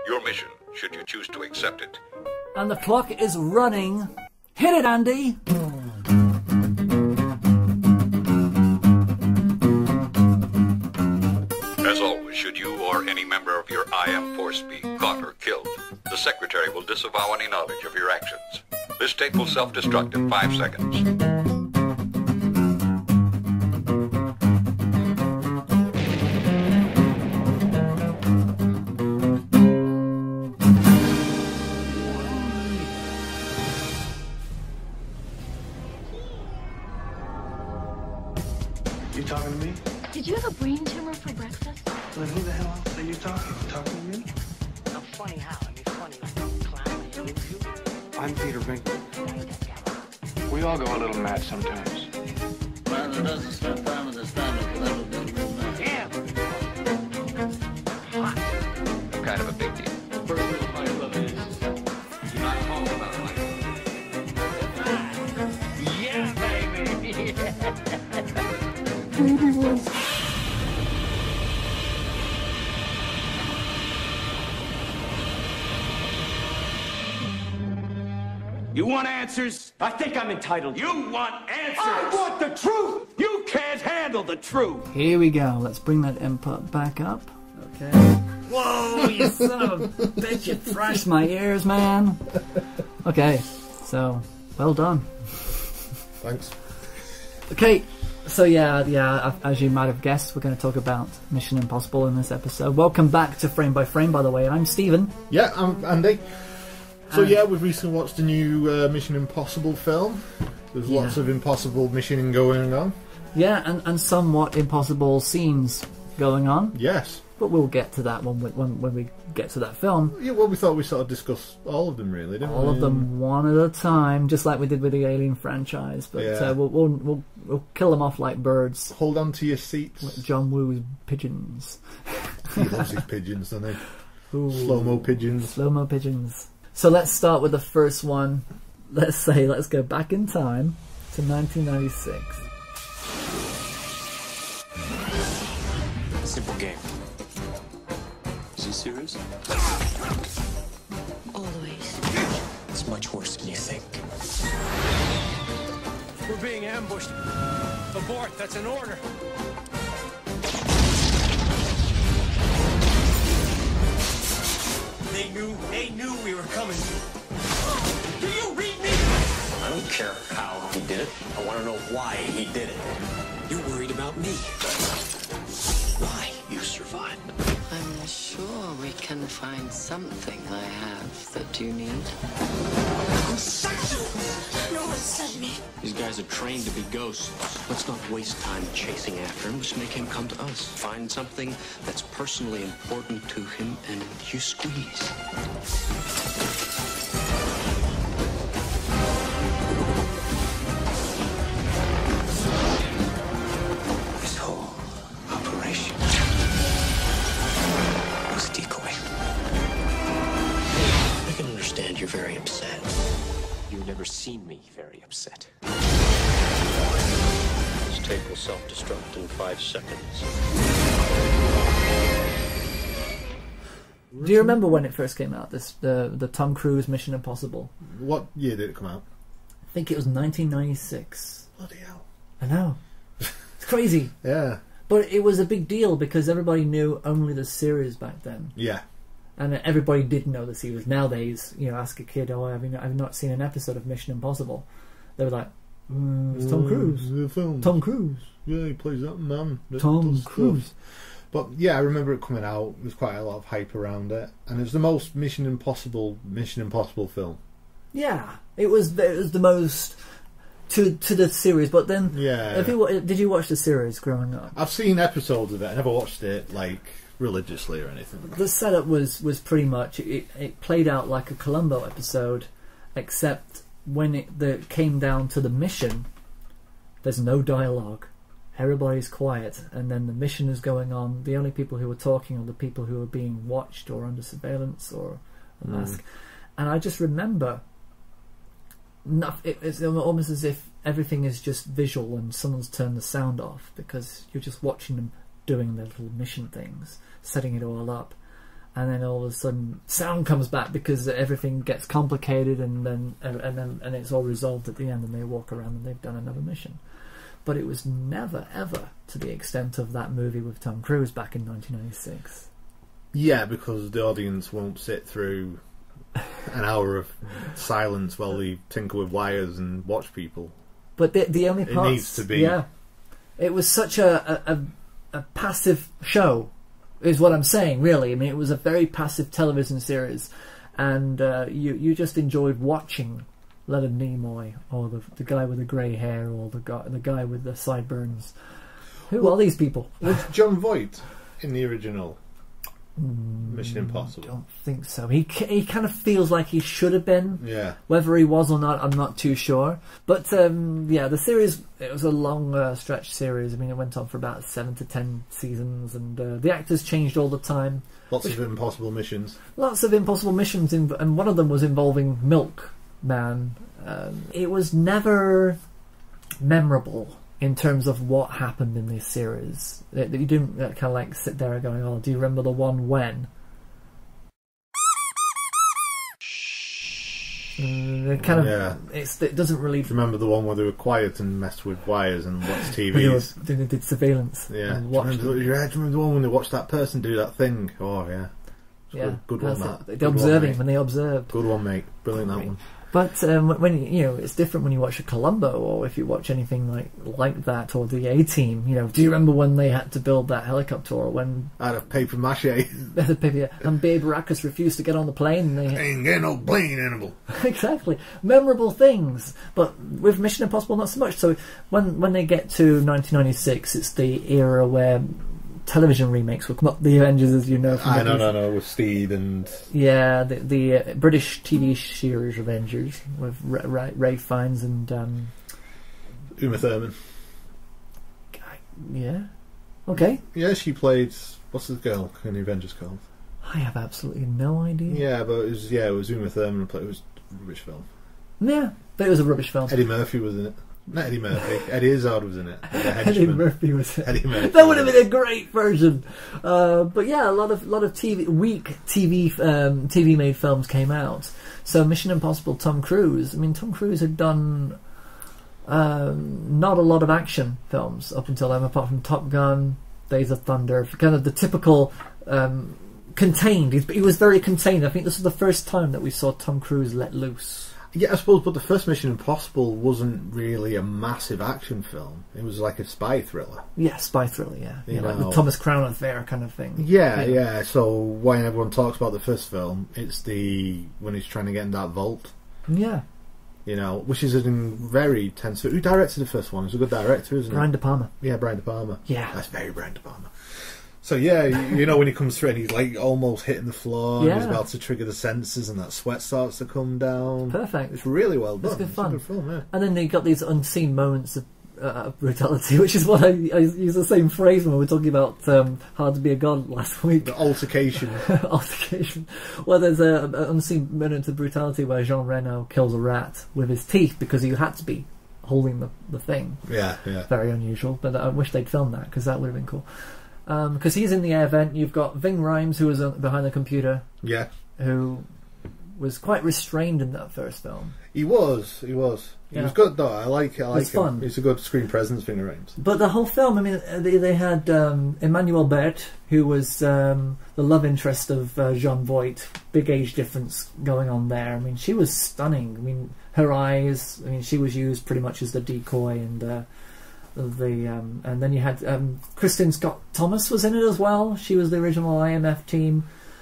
your mission, should you choose to accept it. And the clock is running. Hit it, Andy! As always, should you or any member of your IM force be caught or killed, the Secretary will disavow any knowledge of your actions. This tape will self-destruct in 5 seconds. You talking to me? Did you have a brain tumor for breakfast? Then who the hell else are you talking? You talking to me? I'm funny how? I mean, funny like a clown. You lose you. I'm Peter Binkman. We all go a little mad sometimes. Man who doesn't spend time with his family can never be a real man. Damn! I'm kind of a big deal. First rule of my love is do not talk about my Yeah, baby! You want answers? I think I'm entitled. You want answers? I want the truth! You can't handle the truth! Here we go. Let's bring that input back up. Okay. Whoa, you son of a bitch. You thrashed my ears, man. Okay, so, well done. Thanks. Okay, so yeah, as you might have guessed, we're going to talk about Mission Impossible in this episode. Welcome back to Frame by Frame, by the way. I'm Stephen. Yeah, I'm Andy. So yeah, we've recently watched a new Mission Impossible film. There's lots of impossible missioning going on. Yeah, and somewhat impossible scenes going on. Yes. But we'll get to that when we get to that film. Yeah, well, we thought we'd sort of discuss all of them, really, didn't we? All of them one at a time, just like we did with the Alien franchise. But Yeah. We'll kill them off like birds. Hold on to your seats. Like John Woo's pigeons. He loves his pigeons, doesn't he? Ooh. Slow-mo pigeons. Slow-mo pigeons. So let's start with the first one. Let's go back in time to 1996. Simple game. Is he serious? Always. It's much worse than you think. We're being ambushed. Abort, that's an order. They knew we were coming. Do you read me? I don't care how he did it. I want to know why he did it. You're worried about me. Why you survived. I'm sure we can find something I have that you need. No one sent me. These guys are trained to be ghosts. Let's not waste time chasing after him. Just make him come to us. Find something that's personally important to him, and you squeeze. This whole operation was a decoy. I can understand you're very upset. You've never seen me very upset. This tape will self-destruct in 5 seconds. Do you remember when it first came out? The Tom Cruise Mission Impossible. What year did it come out? I think it was 1996. Bloody hell. I know. It's crazy. Yeah. But it was a big deal because everybody knew only the series back then. Yeah. And everybody did know the series. Nowadays, ask a kid, I've not seen an episode of Mission Impossible. They were like, it's Tom Cruise. The film. Tom Cruise. Yeah, he plays that man. Tom Cruise. But yeah, I remember it coming out. There was quite a lot of hype around it, and it was the most Mission Impossible film. Yeah, it was the most to the series. But then, yeah, did you watch the series growing up? I've seen episodes of it. I never watched it like religiously or anything. The setup was pretty much it played out like a Columbo episode, except when it came down to the mission, there's no dialogue. Everybody's quiet, and then the mission is going on. The only people who are talking are the people who are being watched or under surveillance or a mask. And I just remember, it's almost as if everything is just visual and someone's turned the sound off because you're just watching them doing their little mission things, setting it all up. and then all of a sudden sound comes back because everything gets complicated, and it's all resolved at the end, and they walk around and they've done another mission. But it was never ever to the extent of that movie with Tom Cruise back in 1996. Yeah, because the audience won't sit through an hour of silence while they tinker with wires and watch people. But the only parts, it needs to be. Yeah, it was such a passive show, is what I'm saying. Really, I mean, it was a very passive television series, and you just enjoyed watching Leonard Nimoy, or the guy with the grey hair, or the guy with the sideburns. Who are these people? Was John Voight in the original Mission Impossible? I don't think so. He kind of feels like he should have been. Yeah. Whether he was or not, I'm not too sure. But yeah, the series, it was a long stretch series. I mean, it went on for about 7 to 10 seasons, and the actors changed all the time. Lots of impossible missions. Lots of impossible missions, and one of them was involving Milkman. It was never memorable in terms of what happened in this series. You didn't kind of like sit there going, "Oh, do you remember the one when?" It kind of, yeah. It doesn't really. Do you remember the one where they were quiet and messed with wires and watched TVs? They did surveillance. Yeah. And Do you remember the one when they watched that person do that thing? Oh yeah. Yeah. Good one, that. They observing when they observed. Good one, mate. Brilliant, that one. But when it's different when you watch a Columbo, or if you watch anything like that, or the A-Team. Do you remember when they had to build that helicopter, or when out of paper mache? And Babe Baracus refused to get on the plane. And ain't get no plane animal. Exactly, memorable things. But with Mission Impossible, not so much. So when they get to 1996, it's the era where television remakes will come up. The Avengers, as you know. From no, with Steed and the British TV series Avengers with Ray Fiennes and Uma Thurman. Yeah, okay. Yeah, she played. What's the girl in the Avengers called? I have absolutely no idea. Yeah, but it was Uma Thurman. It was a rubbish film. Yeah, but it was a rubbish film. Eddie Murphy was in it. Not Eddie Murphy. Eddie Izzard was in it. Eddie Murphy was in it. Eddie Murphy. That would have been a great version. But yeah, a lot of TV made films came out. So Mission Impossible, Tom Cruise. I mean, Tom Cruise had done not a lot of action films up until then, apart from Top Gun, Days of Thunder, kind of the typical contained. He was very contained. I think this was the first time that we saw Tom Cruise let loose. Yeah, I suppose, but the first Mission Impossible wasn't really a massive action film. It was like a spy thriller. Yeah, spy thriller, yeah. Like the Thomas Crown Affair kind of thing. Yeah. So when everyone talks about the first film, it's when he's trying to get in that vault. Yeah. Which is a very tense... Who directed the first one? He's a good director, isn't he? Brian De Palma. Yeah, Brian De Palma. Yeah. That's very Brian De Palma. So yeah, when he comes through and he's like almost hitting the floor, and he's about to trigger the sensors, and that sweat starts to come down. Perfect. It's really well done. It's good fun. It's a good film, yeah. And then you got these unseen moments of brutality, which is what I use the same phrase when we were talking about Hard to Be a God last week. The altercation. Altercation. Well, there's an unseen moment of brutality where Jean Reno kills a rat with his teeth because he had to be holding the thing. Yeah. Very unusual, but I wish they'd filmed that because that would have been cool. Because he's in the air vent. You've got Ving Rhames, who was behind the computer. Yeah. Who was quite restrained in that first film. He was. He was good though. I like him. Fun. He's a good screen presence, Ving Rhames. But the whole film, I mean, they had Emmanuel Bert, who was the love interest of John Voight. Big age difference going on there. I mean, she was stunning. I mean, her eyes. I mean, she was used pretty much as the decoy, and then you had Kristen Scott Thomas was in it as well. She was the original IMF team,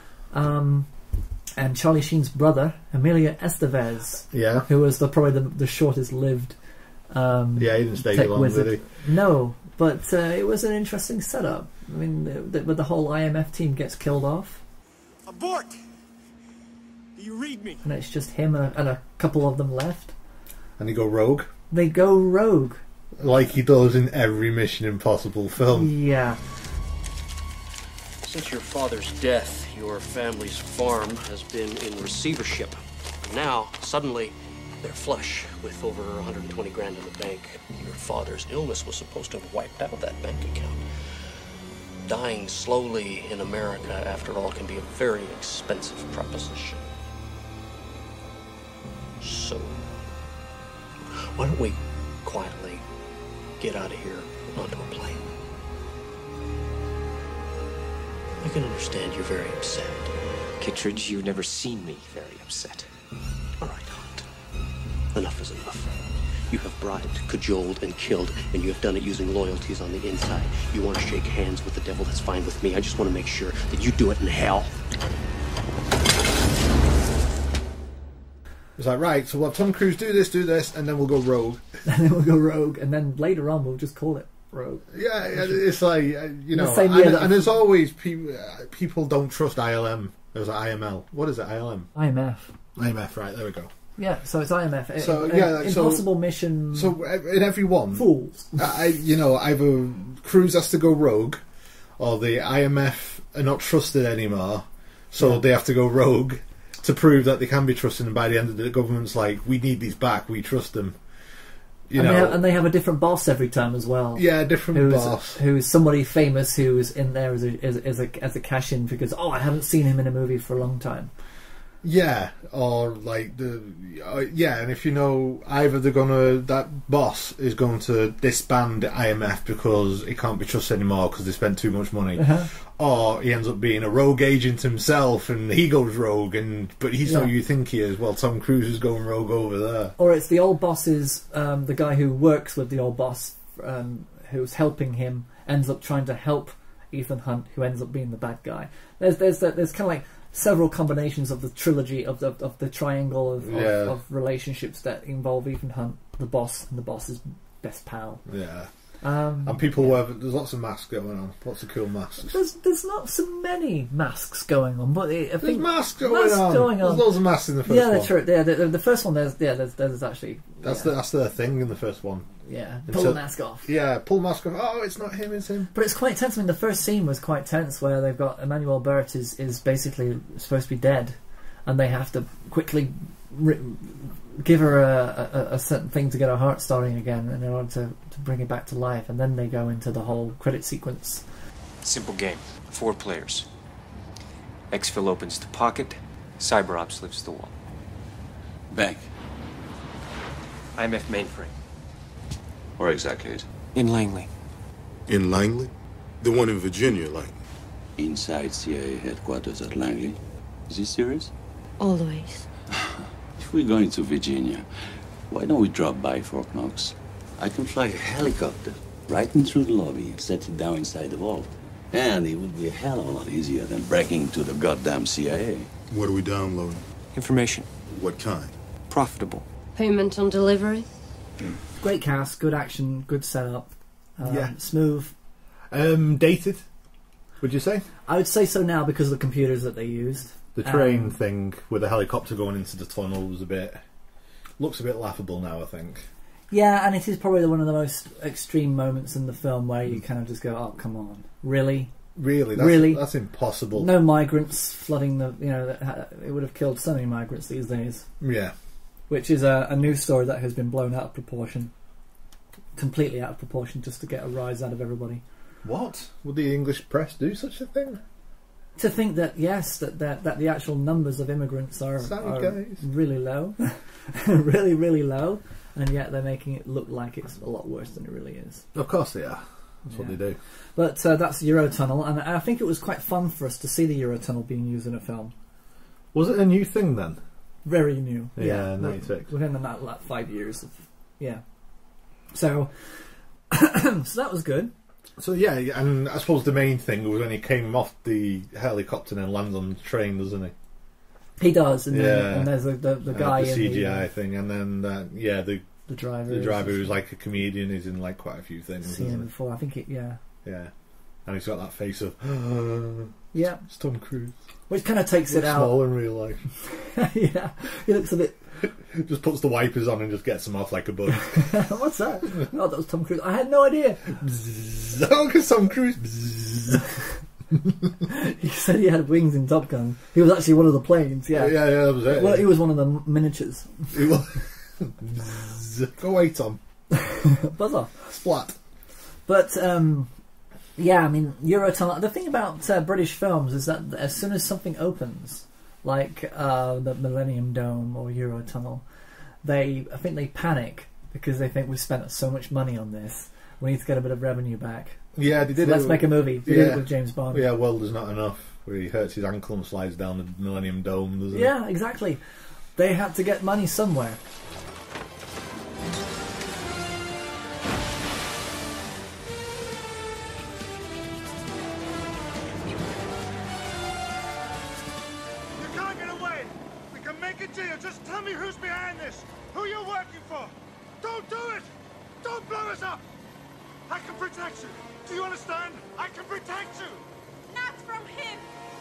and Charlie Sheen's brother, Emilio Estevez, who was probably the shortest lived. He didn't stay long, did he? No, but it was an interesting setup. I mean, but the whole IMF team gets killed off. Abort! Do you read me? And it's just him and a couple of them left. And they go rogue. They go rogue. Like he does in every Mission Impossible film. Yeah. Since your father's death, your family's farm has been in receivership. Now, suddenly, they're flush with over 120 grand in the bank. Your father's illness was supposed to have wiped out that bank account. dying slowly in America, after all, can be a very expensive proposition. So, why don't we quietly get out of here onto a plane? I can understand you're very upset. Kittredge, you've never seen me very upset. All right, Hunt. Enough is enough. You have bribed, cajoled, and killed, and you have done it using loyalties on the inside. You want to shake hands with the devil, that's fine with me. I just want to make sure that you do it in hell. It's like, right, so we'll have Tom Cruise do this, and then we'll go rogue. And then we'll go rogue, and then later on we'll just call it rogue. Yeah, it's like, you know, and there's always people don't trust ILM. There's IML. What is it, ILM? IMF. IMF, right, there we go. Yeah, so it's IMF. So impossible mission. So in every one, fools. Either Cruise has to go rogue, or the IMF are not trusted anymore, so they have to go rogue to prove that they can be trusted. And by the end of the government's like, we need these back. We trust them. And they have a different boss every time as well. Yeah, different boss. Who's somebody famous who's in there as a cash-in because I haven't seen him in a movie for a long time. Yeah, or like and if you know, either that boss is going to disband IMF because he can't be trusted anymore because they spent too much money, or he ends up being a rogue agent himself and he goes rogue, but he's not who you think he is. Well, Tom Cruise is going rogue over there. Or it's the old boss's the guy who works with the old boss who's helping him ends up trying to help Ethan Hunt, who ends up being the bad guy. There's kind of like several combinations of the trilogy of the triangle of relationships that involve Ethan Hunt, the boss, and the boss's best pal. Yeah. And people there's lots of masks going on, lots of cool masks. There's not so many masks going on, but I think there's masks going on. There's loads of masks in the first one. Yeah, true. Yeah, the first one there's actually that's the thing in the first one. Yeah, pull the mask off. Yeah, pull the mask off. Oh, it's not him, it's him. But it's quite tense. I mean, the first scene was quite tense, where they've got Emmanuel Burt is basically supposed to be dead, and they have to quickly give her a certain thing to get her heart starting again in order to bring it back to life, and then they go into the whole credit sequence. Simple game. 4 players. Exfil opens the pocket, CyberOps lifts the wall. Bank. IMF mainframe. Where exactly is it? In Langley. In Langley? The one in Virginia, Langley. Inside CIA headquarters at Langley. Is he serious? Always. If we're going to Virginia, why don't we drop by Fort Knox? I can fly a helicopter right in through the lobby and set it down inside the vault. And it would be a hell of a lot easier than breaking into the goddamn CIA. What are we downloading? Information. What kind? Profitable. Payment on delivery? Great cast, good action, good setup. Smooth. Dated, would you say? I would say so now because of the computers that they used. The train thing with the helicopter going into the tunnel was looks a bit laughable now, I think. Yeah, and it is probably one of the most extreme moments in the film where you kind of just go, "Oh, come on, really? Really? That's impossible." No migrants flooding it would have killed so many migrants these days. Yeah. Which is a news story that has been blown out of proportion. Completely out of proportion, just to get a rise out of everybody. What? Would the English press do such a thing? To think that, yes, that the actual numbers of immigrants are really low. really, really low. And yet they're making it look like it's a lot worse than it really is. Of course they are. That's what they do. But that's Eurotunnel, and I think it was quite fun for us to see the Eurotunnel being used in a film. Was it a new thing then? Very new. Yeah, 96. Within that 5 years. So, so that was good. So yeah, and I suppose the main thing was when he came off the helicopter and lands on the train, doesn't he? He does, and there's the guy the in CGI thing, and then the driver. The driver who's like a comedian. He's in like quite a few things. Seen him before, I think it. Yeah. Yeah, and he's got that face of yeah, it's Tom Cruise, which kind of takes it out. Small in real life. Yeah, he looks a bit. Just puts the wipers on and just gets them off like a bug. What's that? Oh, that was Tom Cruise. I had no idea. Oh, because Tom Cruise. He said he had wings in Top Gun. He was actually one of the planes. Yeah, that was it. Well, he was one of the miniatures. Go away, Tom. Buzz off. Splat. But Yeah, I mean, Eurotunnel. The thing about British films is that as soon as something opens, like the Millennium Dome or Eurotunnel, I think they panic because they think we spent so much money on this. We need to get a bit of revenue back. Yeah, they did. Let's make a movie. They did it with James Bond. Yeah, World Is Not Enough, where he hurts his ankle and slides down the Millennium Dome, doesn't he? Yeah, exactly. They had to get money somewhere. You can't get away. We can make a deal. Just tell me who's behind this. Who you're working for. Don't do it. Don't blow us up. I can protect you. Do you understand? I can protect you. Not from him.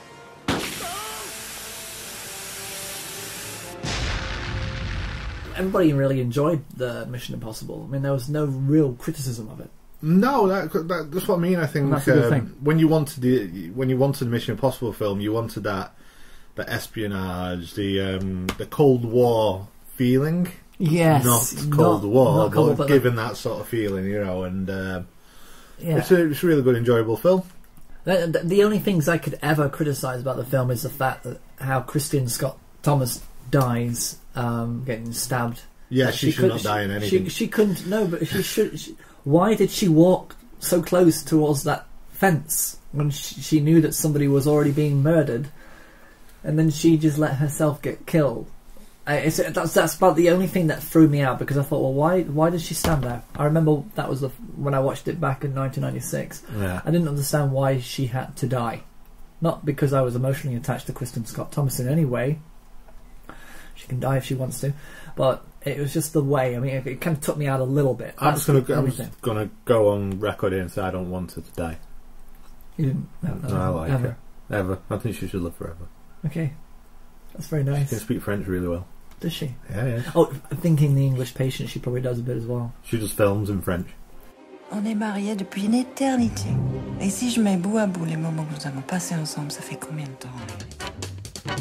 Everybody really enjoyed the Mission Impossible. I mean, there was no real criticism of it. No, that's what I mean. I think that's a good thing. When you wanted a Mission Impossible film, you wanted that espionage, the Cold War feeling. Yes, not Cold War, but given that sort of feeling, and it's a really good, enjoyable film. The only things I could ever criticise about the film is the fact that how Christian Scott Thomas dies, getting stabbed. Yeah, she should not die in anything. She couldn't. No, but she should. Why did she walk so close towards that fence when she knew that somebody was already being murdered, and then she just let herself get killed? That's about the only thing that threw me out, because I thought, well, why did she stand there? I remember that was when I watched it back in 1996. Yeah. I didn't understand why she had to die. Not because I was emotionally attached to Kristen Scott Thomas in any way. She can die if she wants to, but it was just the way. I mean, it kind of took me out a little bit. I'm just gonna go on record here and say I don't want her to die. You didn't? No, I like ever. her. Ever. I think she should live forever. Okay, that's very nice. She can speak French really well. Does she? Yeah. Oh, thinking the English Patient, she probably does a bit as well. She does films in French. On est mariés depuis une éternité. Et si je mets bout à bout les moments que nous avons passés ensemble, ça fait combien de temps?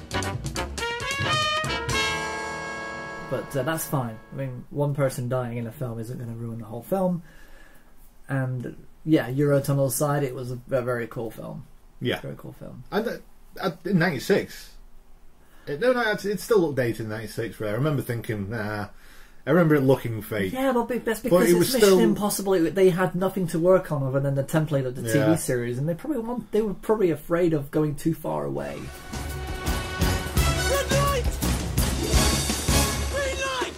But that's fine. I mean, one person dying in a film isn't going to ruin the whole film. And yeah, Eurotunnel aside, it was a very cool film. Yeah, very cool film. And in '96. It still looked dated in '96. I remember thinking, nah. I remember it looking fake. Yeah, but that's because it's Mission Impossible. They had nothing to work on other than the template of the TV series, and they were probably afraid of going too far away. Red light! Green light!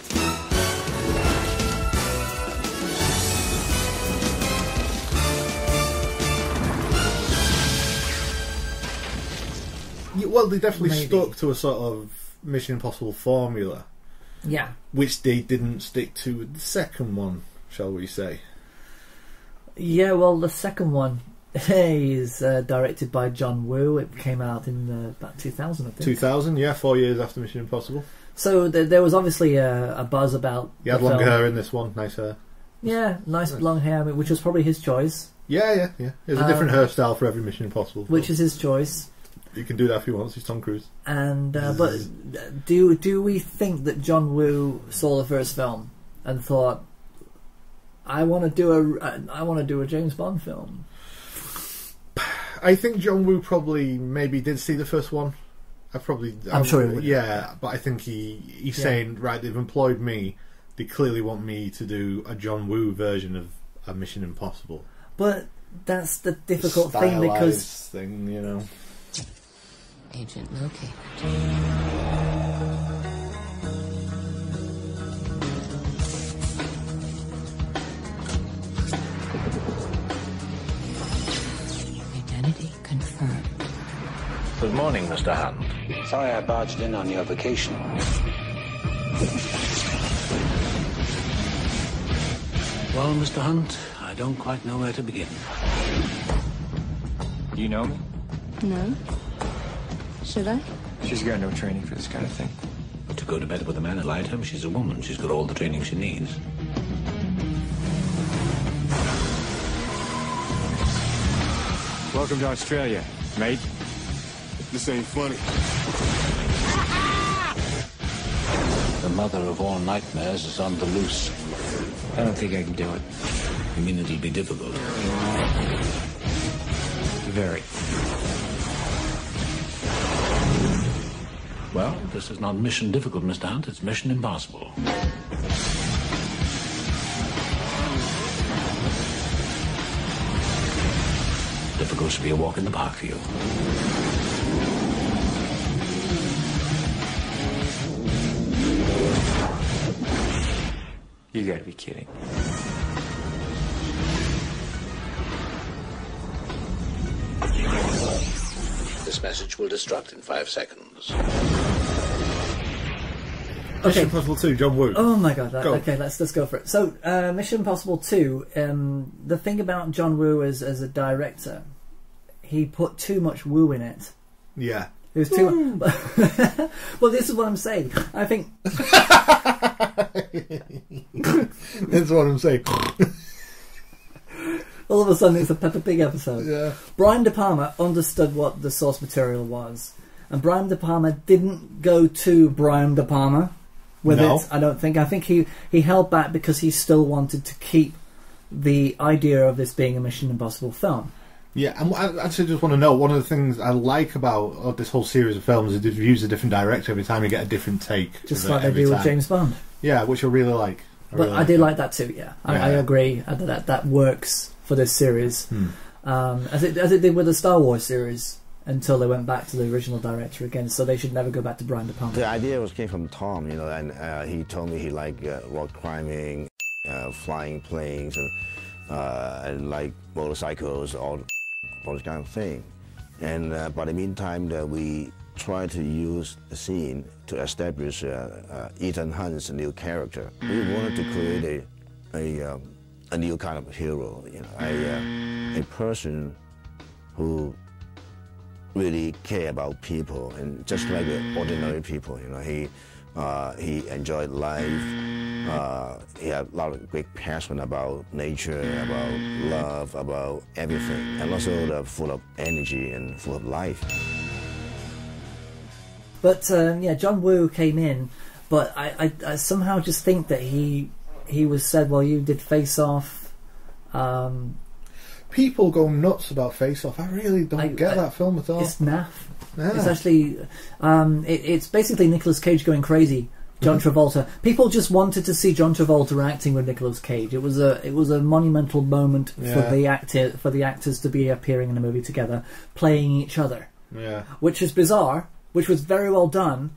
Well, they definitely stuck to a sort of Mission Impossible formula. Yeah. Which they didn't stick to with the second one, shall we say. Yeah, well, the second one is directed by John Woo. It came out in about 2000, I think. 2000, yeah, 4 years after Mission Impossible. So there was obviously a buzz about He had longer hair in this one, nice hair. Yeah, nice long hair, which was probably his choice. Yeah. There's a different hairstyle for every Mission Impossible. Which is his choice. He can do that if he wants. He's Tom Cruise. And but do we think that John Woo saw the first film and thought, I want to do a James Bond film? I think John Woo probably maybe did see the first one. I'm sure he would. Yeah, but I think he's saying, right, they've employed me. They clearly want me to do a John Woo version of a Mission Impossible. But that's the difficult thing, because Agent located. Identity confirmed. Good morning, Mr. Hunt. Sorry I barged in on your vacation. Well, Mr. Hunt, I don't quite know where to begin. You know me? No. Should I? She's got no training for this kind of thing. To go to bed with a man who lied to him, she's a woman. She's got all the training she needs. Welcome to Australia, mate. This ain't funny. The mother of all nightmares is on the loose. I don't think I can do it. You mean it'll be difficult? Very. Well, this is not mission difficult, Mr. Hunt. It's mission impossible. Difficult to be a walk in the park for you. You gotta be kidding. This message will destruct in 5 seconds. Mission Impossible 2, John Woo. Oh my god! Okay, let's go for it. So, Mission Impossible 2. The thing about John Woo as a director, he put too much woo in it. Yeah. It was too. Well, this is what I'm saying. I think. That's what I'm saying. All of a sudden, it's a Peppa Pig episode. Yeah. Brian De Palma understood what the source material was, and Brian De Palma didn't go to Brian De Palma with it. I don't think. I think he held back because he still wanted to keep the idea of this being a Mission Impossible film. Yeah, and I actually just want to know, one of the things I like about this whole series of films is they've used a different director every time. You get a different take. Just like they do with James Bond. Yeah, which I really like. I do like that too, yeah. I agree that works for this series. As it did with the Star Wars series, until they went back to the original director again, so they should never go back to Brian De Palma. The idea came from Tom, and he told me he liked rock climbing, flying planes, and like motorcycles, all this kind of thing. And by the meantime, we tried to use the scene to establish Ethan Hunt's new character. We wanted to create a new kind of hero, a person who really care about people, and just like the ordinary people. He enjoyed life. He had a lot of great passion about nature, about love, about everything, and also full of energy and full of life. But John Woo came in, but I somehow just think that he was said, well, you did Face Off. People go nuts about Face Off. I really don't get that film at all. It's naff. Yeah. It's actually it's basically Nicolas Cage going crazy. John Travolta. People just wanted to see John Travolta acting with Nicolas Cage. It was a monumental moment for the actors to be appearing in a movie together, playing each other. Yeah. Which is bizarre. Which was very well done.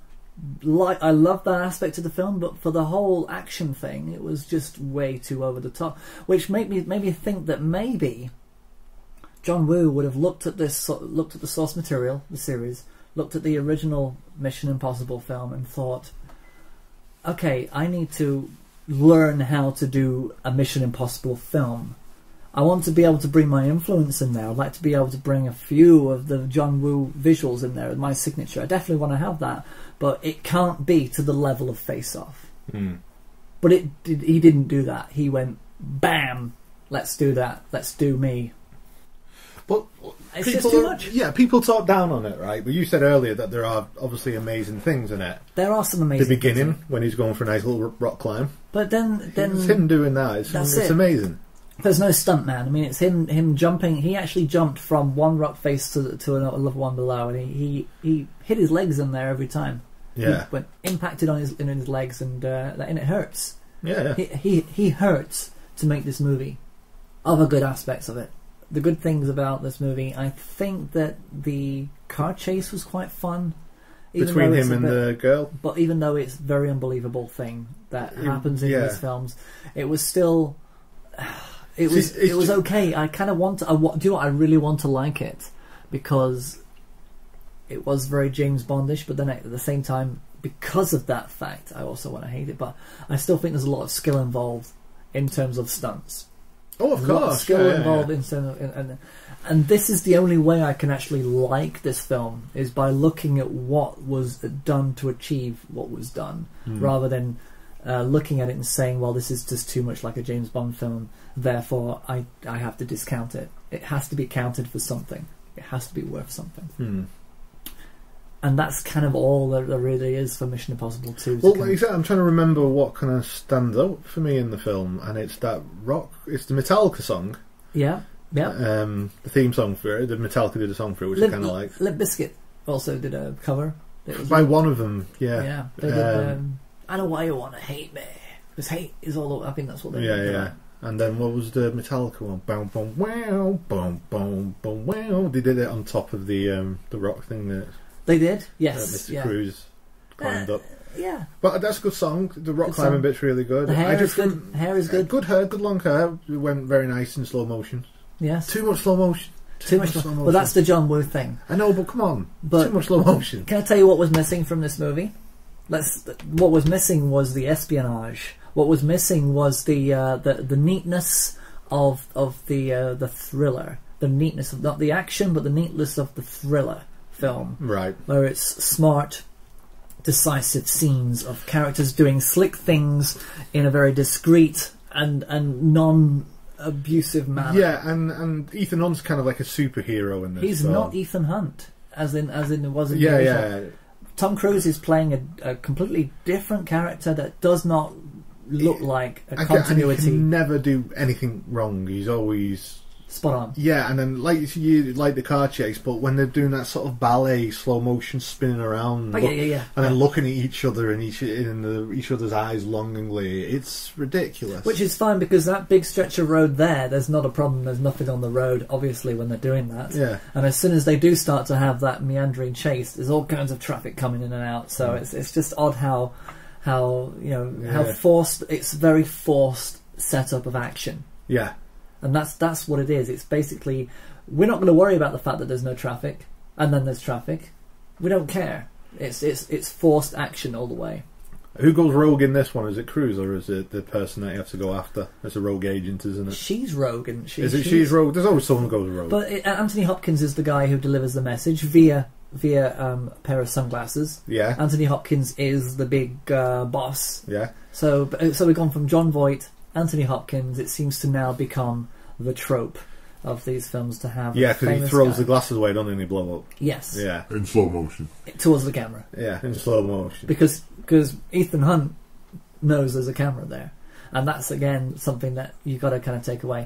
I love that aspect of the film, but for the whole action thing, it was just way too over the top. Which made me think that maybe John Woo would have looked at the source material, the series, looked at the original Mission Impossible film, and thought, okay, I need to learn how to do a Mission Impossible film. I want to be able to bring my influence in there. I'd like to be able to bring a few of the John Woo visuals in there, my signature. I definitely want to have that, but it can't be to the level of Face Off. But he didn't do that. He went, bam, let's do that. Let's do me. But it's just too much. Yeah, people talk down on it, right? But you said earlier that there are obviously amazing things in it. There are some amazing things. The beginning, when he's going for a nice little rock climb. But then it's him doing that. It's amazing. There's no stunt man. I mean, it's him jumping. He actually jumped from one rock face to another one below, and he hit his legs in there every time. Yeah, he went impacted on his legs, and it hurts. Yeah, he hurts to make this movie. Other good aspects of it, the good things about this movie, I think that the car chase was quite fun. Between him and the girl, but even though it's a very unbelievable thing that happens in these films, it was still. It was okay. I kind of want to. Do you know what? I really want to like it because it was very James Bondish. But then at the same time, because of that fact, I also want to hate it. But I still think there's a lot of skill involved in terms of stunts. Oh, of course, a lot of skill involved in terms of, and this is the only way I can actually like this film is by looking at what was done to achieve what was done, rather than. Looking at it and saying, well, this is just too much like a James Bond film, therefore I have to discount it. It has to be counted for something. It has to be worth something. And that's kind of all there really is for Mission Impossible 2. Well, like you said, I'm trying to remember what kind of stands out for me in the film, and it's that rock, it's the Metallica song. Yeah. Yeah. The theme song for it, the Metallica did a song for it, which I kind of like. Limp Bizkit also did a cover. By one of them, yeah. Yeah, they did. I know why you want to hate me. Because hate is all over. I think that's what they did. Yeah. And then what was the Metallica one? Boom, boom, wow, boom, boom, boom, wow. They did it on top of the rock thing that they did. Yes, Mr. Cruz climbed up. Yeah, but that's a good song. The rock good climbing song. Bit's really good. The hair is good. Hair is good. Good hair, good long hair. It went very nice in slow motion. Yes. Too much slow motion. Too much slow motion. Well, that's the John Woo thing. I know, but come on. Too much slow motion. Can I tell you what was missing from this movie? What was missing was the espionage. What was missing was the neatness of the thriller. The neatness of not the action, but the neatness of the thriller film. Right. Where it's smart, decisive scenes of characters doing slick things in a very discreet and non-abusive manner. Yeah, and Ethan Hunt's kind of like a superhero in this. He's not Ethan Hunt, as in it was in the original. Yeah. Tom Cruise is playing a completely different character that does not look like a continuity. And he can never do anything wrong. He's always spot on. Yeah, and then like the car chase, but when they're doing that sort of ballet slow motion spinning around, and then looking at each other in each other's eyes longingly, it's ridiculous. Which is fine because that big stretch of road there's not a problem. There's nothing on the road, obviously, when they're doing that. Yeah. And as soon as they do start to have that meandering chase, there's all kinds of traffic coming in and out. So it's just odd how forced. It's very forced setup of action. Yeah. And that's what it is. It's basically, we're not going to worry about the fact that there's no traffic, and then there's traffic. We don't care. It's forced action all the way. Who goes rogue in this one? Is it Cruz or is it the person that you have to go after? It's a rogue agent, isn't it? She's rogue, isn't she? She's rogue? There's always someone who goes rogue. But Anthony Hopkins is the guy who delivers the message via a pair of sunglasses. Yeah. Anthony Hopkins is the big boss. Yeah. So we've gone from John Voight, Anthony Hopkins. It seems to now become the trope of these films to have. Yeah, because he throws the glasses away, doesn't he, and he blow up. Yes. Yeah. In slow motion. Towards the camera. Yeah, in slow motion. Because Ethan Hunt knows there's a camera there, and that's again something that you've got to kind of take away.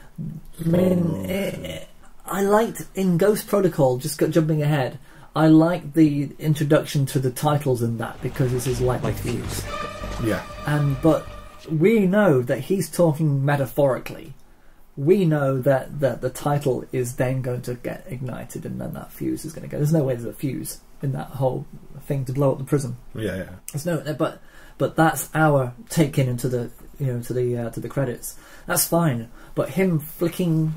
I mean, I liked in Ghost Protocol. Just jumping ahead. I like the introduction to the titles in that because this is like Fuse. Yeah. But we know that he's talking metaphorically. We know that the title is then going to get ignited and then that fuse is going to go. There's no way there's a fuse in that whole thing to blow up the prison. Yeah. There's no, but that's our take in into the to the credits. That's fine. But him flicking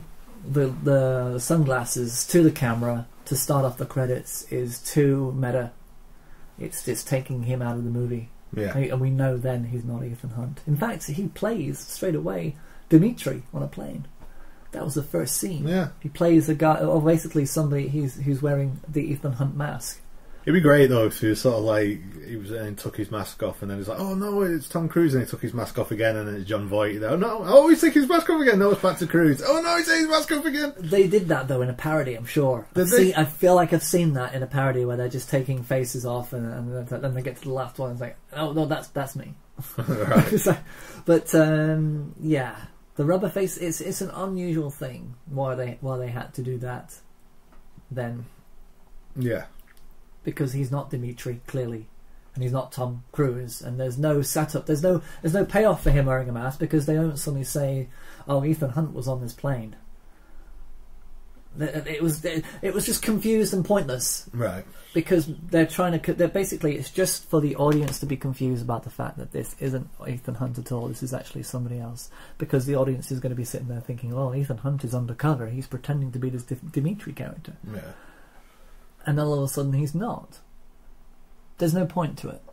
the sunglasses to the camera to start off the credits is too meta. It's taking him out of the movie. Yeah. And we know then he's not Ethan Hunt. In fact, he plays straight away Dimitri on a plane. That was the first scene. Yeah. He plays a guy, or basically somebody who's wearing the Ethan Hunt mask. It'd be great though if he was sort of like he took his mask off and then he's like, oh no, it's Tom Cruise, and he took his mask off again, and then it's John Voight. Oh no, he's taking his mask off again. No, it's back to Cruise. Oh no, he's taking his mask off again. They did that though in a parody, I'm sure. I feel like I've seen that in a parody where they're just taking faces off, and then they get to the last one and it's like, oh no, that's me. Right. But yeah, the rubber face. It's an unusual thing. Why they had to do that then? Yeah. Because he's not Dimitri, clearly, and he's not Tom Cruise, and there's no setup, there's no payoff for him wearing a mask, because they don't suddenly say, "Oh, Ethan Hunt was on this plane." It was just confused and pointless, right? Because they're basically it's just for the audience to be confused about the fact that this isn't Ethan Hunt at all. This is actually somebody else, because the audience is going to be sitting there thinking, "Oh, Ethan Hunt is undercover. He's pretending to be this Dimitri character." Yeah. And then all of a sudden he's not. There's no point to it.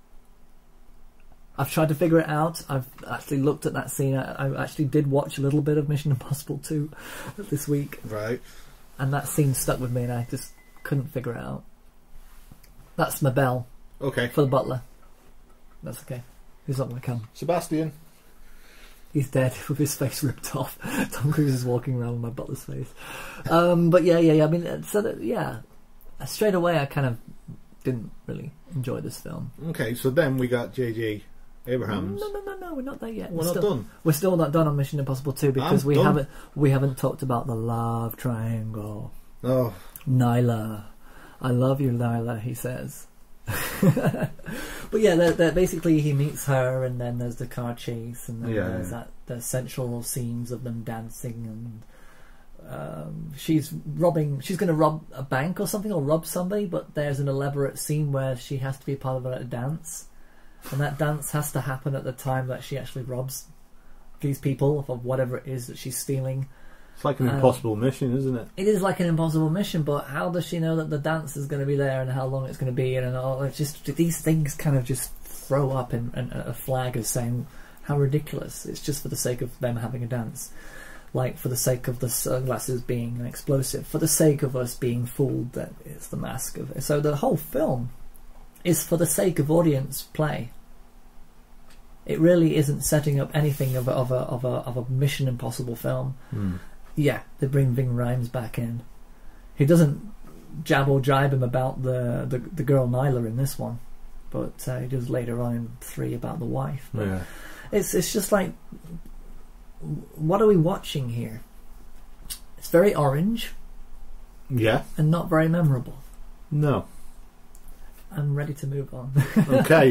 I've tried to figure it out. I've actually looked at that scene. I actually did watch a little bit of Mission Impossible 2 this week. Right. And that scene stuck with me and I just couldn't figure it out. That's my bell. Okay. For the butler. That's okay. He's not going to come. Sebastian. He's dead with his face ripped off. Tom Cruise is walking around with my butler's face. But yeah. I mean, straight away I kind of didn't really enjoy this film. Okay, so then we got JJ Abraham's. No, we're not there yet. We're not done. We're still not done on Mission Impossible 2 because I'm we done. haven't talked about the love triangle. Oh, Nyla, I love you, Nyla. He says. But yeah, they're basically he meets her, and then there's the car chase, and then there's the central scenes of them dancing, and she's going to rob a bank or something, or rob somebody, but there's an elaborate scene where she has to be part of a dance, and that dance has to happen at the time that she actually robs these people of whatever it is that she's stealing. it's like an impossible mission, isn't it? It is like an impossible mission, but how does she know that the dance is going to be there and how long it's going to be, and all? It's just these things kind of just throw up and a flag as saying how ridiculous. It's just for the sake of them having a dance, like for the sake of the sunglasses being an explosive, for the sake of us being fooled that it's the mask of it. So the whole film is for the sake of audience play. It really isn't setting up anything of a Mission Impossible film. Yeah, they bring Ving Rhames back in. He doesn't jab or jibe him about the girl Nyla in this one, but he does later on in 3 about the wife. But Yeah. it's just like, what are we watching here? It's very orange. Yeah. And not very memorable. No. I'm ready to move on. Okay.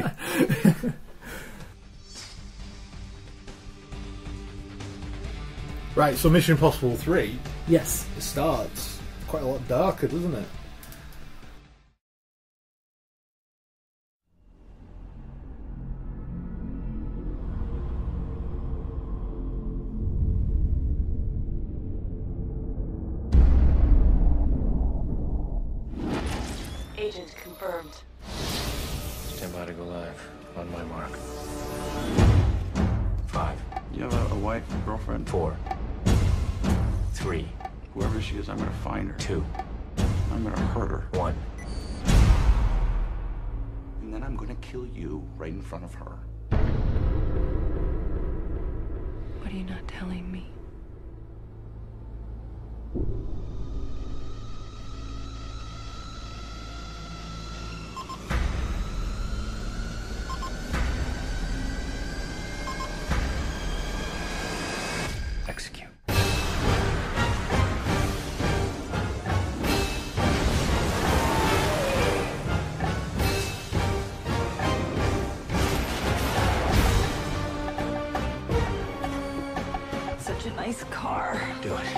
Right, so Mission Impossible 3. Yes. It starts quite a lot darker, doesn't it? Agent confirmed. Stand by to go live. On my mark. 5. You have a wife, girlfriend? 4. 3. Whoever she is, I'm gonna find her. 2. I'm gonna hurt her. 1. And then I'm gonna kill you right in front of her. What are you not telling me? Execute. Such a nice car. Do it.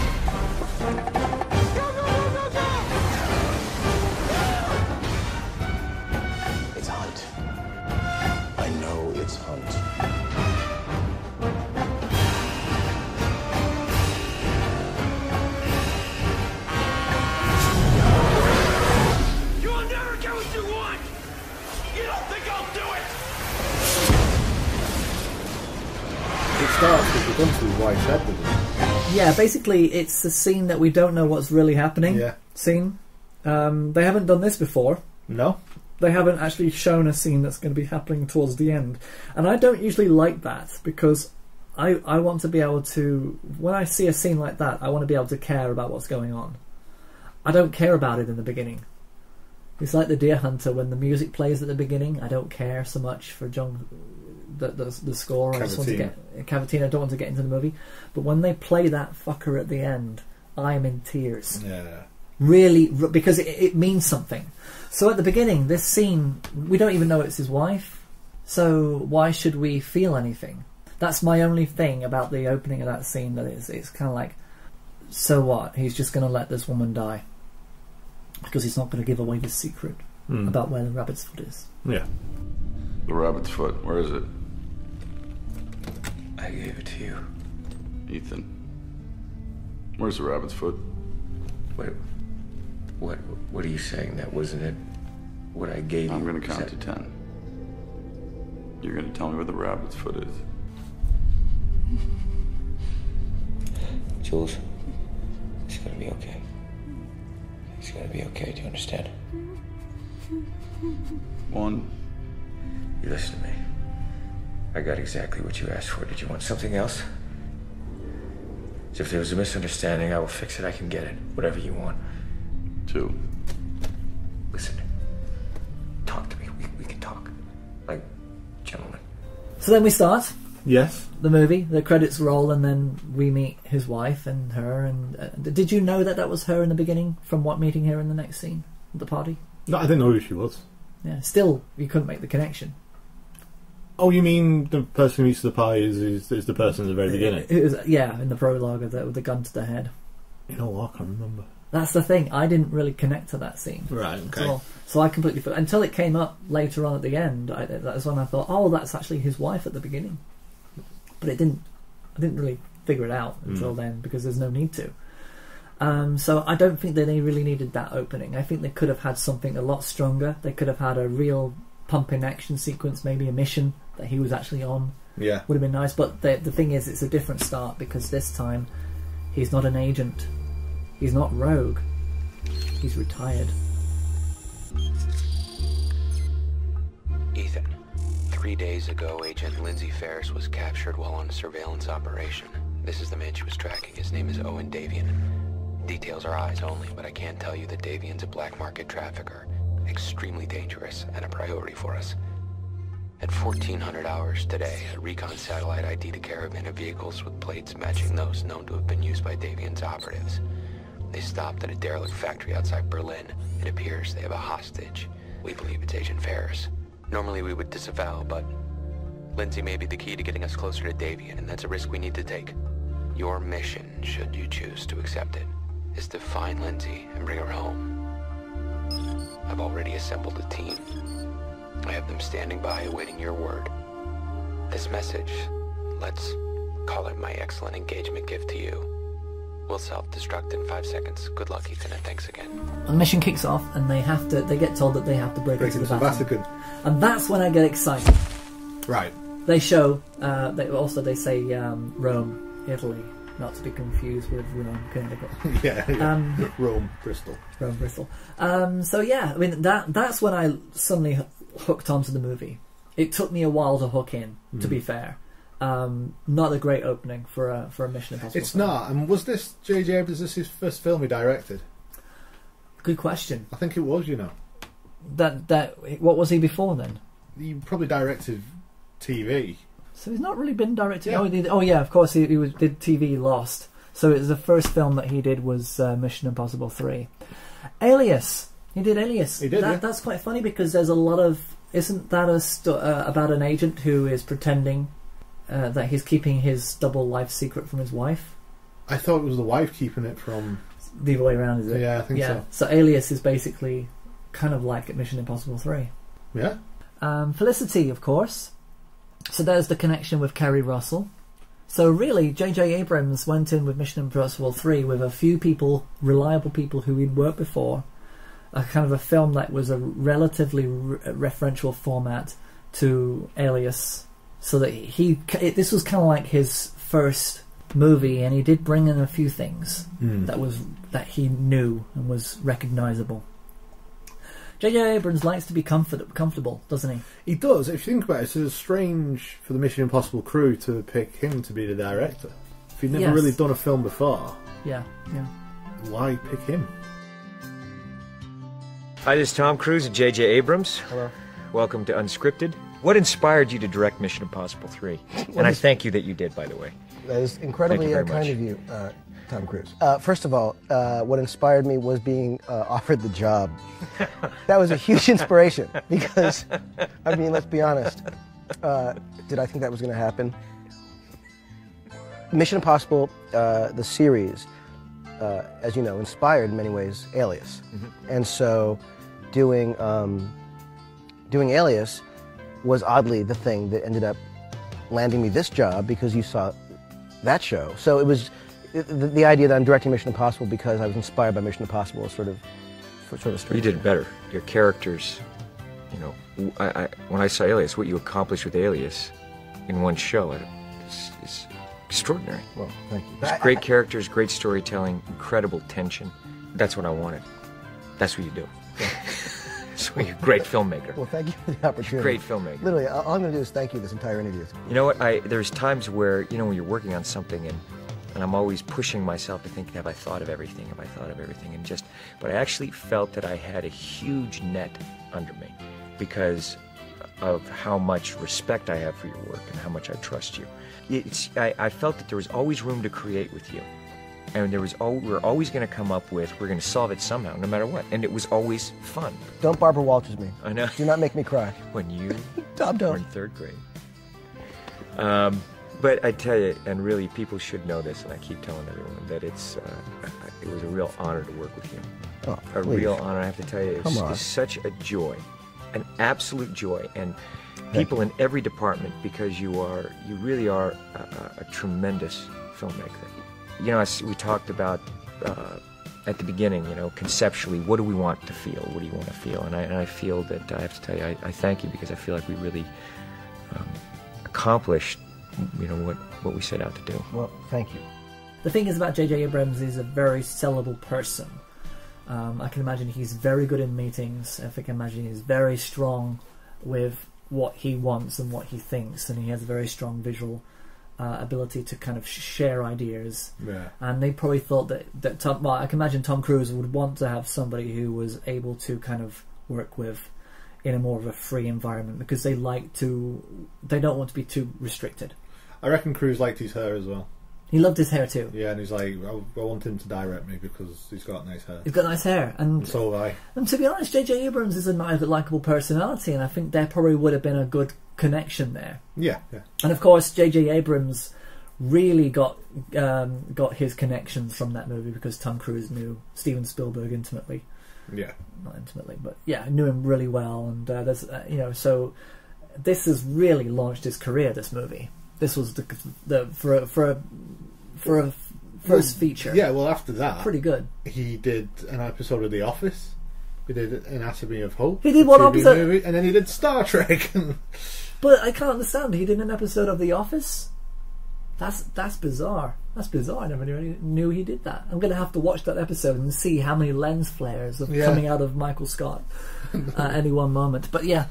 It's Hunt. I know it's Hunt. You'll never get what you want! You don't think I'll do it? It starts with the gun to his wife's head, doesn't it? Yeah, basically it's the scene that we don't know what's really happening. Yeah. Scene. They haven't done this before. No. They haven't actually shown a scene that's going to be happening towards the end. And I don't usually like that because I want to be able to... When I see a scene like that, I want to be able to care about what's going on. I don't care about it in the beginning. It's like the Deer Hunter when the music plays at the beginning. I don't care so much for the score. I just want to get Cavatina. I don't want to get into the movie. But when they play that fucker at the end, I am in tears. Yeah. Really, because it means something. So at the beginning, this scene, we don't even know it's his wife. So why should we feel anything? That's my only thing about the opening of that scene. That it's kind of like, so what? He's just going to let this woman die because he's not going to give away the secret about where the rabbit's foot is. Yeah. The rabbit's foot, where is it? I gave it to you. Ethan. Where's the rabbit's foot? Wait. What are you saying? That wasn't it? What I gave you? I'm gonna count to 10. You're gonna tell me where the rabbit's foot is. Jules, it's gonna be okay. It's gonna be okay. Do you understand? 1. You listen to me. I got exactly what you asked for. Did you want something else? So if there was a misunderstanding, I will fix it. I can get it. Whatever you want. 2. Listen. Talk to me. We can talk. Like gentlemen. So then we start. Yes. The movie, the credits roll, and then we meet his wife and her. And did you know that was her in the beginning from what meeting her in the next scene at the party? No, I didn't know who she was. Yeah, still, you couldn't make the connection. Oh, you mean the person who meets the party is the person at the very beginning? It was, yeah, in the prologue with the gun to the head. You know what? I can't remember. That's the thing. I didn't really connect to that scene. Right, okay. So I completely forgot. Until it came up later on at the end, that's when I thought, oh, that's actually his wife at the beginning. But I didn't really figure it out until then, because there's no need to. So I don't think that they really needed that opening. I think they could have had something a lot stronger. They could have had a real pumping action sequence, maybe a mission that he was actually on. Yeah. Would have been nice. But the thing is, it's a different start, because this time he's not an agent. He's not rogue. He's retired. Ethan, 3 days ago, Agent Lindsay Ferris was captured while on a surveillance operation. This is the man she was tracking. His name is Owen Davian. Details are eyes only, but I can tell you that Davian's a black market trafficker. Extremely dangerous and a priority for us. At 1400 hours today, a recon satellite ID'd a caravan of vehicles with plates matching those known to have been used by Davian's operatives. They stopped at a derelict factory outside Berlin. It appears they have a hostage. We believe it's Agent Ferris. Normally we would disavow, but Lindsay may be the key to getting us closer to Davian, and that's a risk we need to take. Your mission, should you choose to accept it, is to find Lindsay and bring her home. I've already assembled a team. I have them standing by awaiting your word. This message, let's call it my excellent engagement gift to you, will self-destruct in 5 seconds. Good luck, Ethan, and thanks again. The mission kicks off, and they get told that they have to break into the Vatican. And that's when I get excited. Right. They show, they say Rome, Italy, not to be confused with Rome, Connecticut. Yeah. Rome, Bristol. Rome, Bristol. So yeah, I mean, that's when I suddenly hooked onto the movie. It took me a while to hook in, to be fair. Not a great opening for a Mission Impossible. It's not. And was this J.J. Abrams? This his first film he directed? Good question. I think it was. You know. What was he before then? He probably directed TV. So he's not really been directing. Yeah. Of course he did TV Lost. So it was the first film that he did was Mission Impossible 3. Alias. He did Alias. He did. That's quite funny, because there's a lot of. Isn't that about an agent who is pretending that he's keeping his double life secret from his wife? I thought it was the wife keeping it from. The other way around, is it? Yeah, I think so. So Alias is basically kind of like Mission Impossible 3. Yeah. Felicity, of course. So there's the connection with Kerry Russell. So really, J.J. Abrams went in with Mission Impossible 3 with a few people, reliable people who he'd worked before. A kind of a film that was a relatively referential format to Alias. So that this was kind of like his first movie, and he did bring in a few things that he knew and was recognisable. J.J. Abrams likes to be comfortable, doesn't he? He does. If you think about it, it's strange for the Mission Impossible crew to pick him to be the director. If you've never really done a film before, why pick him? Hi, this is Tom Cruise and J.J. Abrams. Hello. Welcome to Unscripted. What inspired you to direct Mission Impossible 3? And I thank you that you did, by the way. That is incredibly kind of you, Tom Cruise. First of all, what inspired me was being offered the job. That was a huge inspiration because, I mean, let's be honest. Did I think that was going to happen? Mission Impossible, the series, as you know, inspired in many ways Alias. And so doing Alias was oddly the thing that ended up landing me this job, because you saw that show. So it was the idea that I'm directing Mission Impossible because I was inspired by Mission Impossible is sort of strange. You did it better. Your characters, you know, when I saw Alias, what you accomplished with Alias in one show is extraordinary. Well, thank you. There's great characters, great storytelling, incredible tension. That's what I wanted. That's what you do. So you're a great filmmaker. Well, thank you for the opportunity. Great filmmaker. Literally, all I'm going to do is thank you this entire interview. You know what? There's times where, you know, when you're working on something and I'm always pushing myself to think, have I thought of everything? Have I thought of everything? But I actually felt that I had a huge net under me, because of how much respect I have for your work and how much I trust you. I felt that there was always room to create with you. And we're always going to come up with, we're going to solve it somehow, no matter what. And it was always fun. Don't Barbara Walters me. I know. Do not make me cry. When you Tom, were in 3rd grade. But I tell you, and really people should know this, and I keep telling everyone, that it was a real honor to work with you. Oh, a real honor, I have to tell you. It's such a joy, an absolute joy. And people in every department, because you really are a tremendous filmmaker. You know, as we talked about at the beginning, you know, conceptually, what do we want to feel? What do you want to feel? And I feel that I have to tell you, I thank you, because I feel like we really accomplished, you know, what we set out to do. Well, thank you. The thing is about J.J. Abrams, he's a very sellable person. I can imagine he's very good in meetings. I can imagine he's very strong with what he wants and what he thinks, and he has a very strong visual ability to kind of share ideas. Yeah. And they probably thought that Tom, well, I can imagine Tom Cruise would want to have somebody who was able to kind of work with in a more of a free environment, because they don't want to be too restricted. I reckon Cruise liked his hair as well. He loved his hair too. Yeah, and he's like, I want him to direct me because he's got nice hair. He's got nice hair, and so have I. And to be honest, J.J. Abrams is a nice, likeable personality, and I think there probably would have been a good connection there. Yeah, yeah. And of course, J.J. Abrams really got his connections from that movie, because Tom Cruise knew Steven Spielberg intimately. Yeah, not intimately, but yeah, knew him really well, and there's you know, so this has really launched his career. This movie. This was for a first feature. Yeah, well, after that, pretty good. He did an episode of The Office. He did Anatomy of Hope. He did one episode, movie, and then he did Star Trek. But I can't understand. He did an episode of The Office. That's bizarre. That's bizarre. I never knew he did that. I'm going to have to watch that episode and see how many lens flares are coming out of Michael Scott at any one moment. But yeah.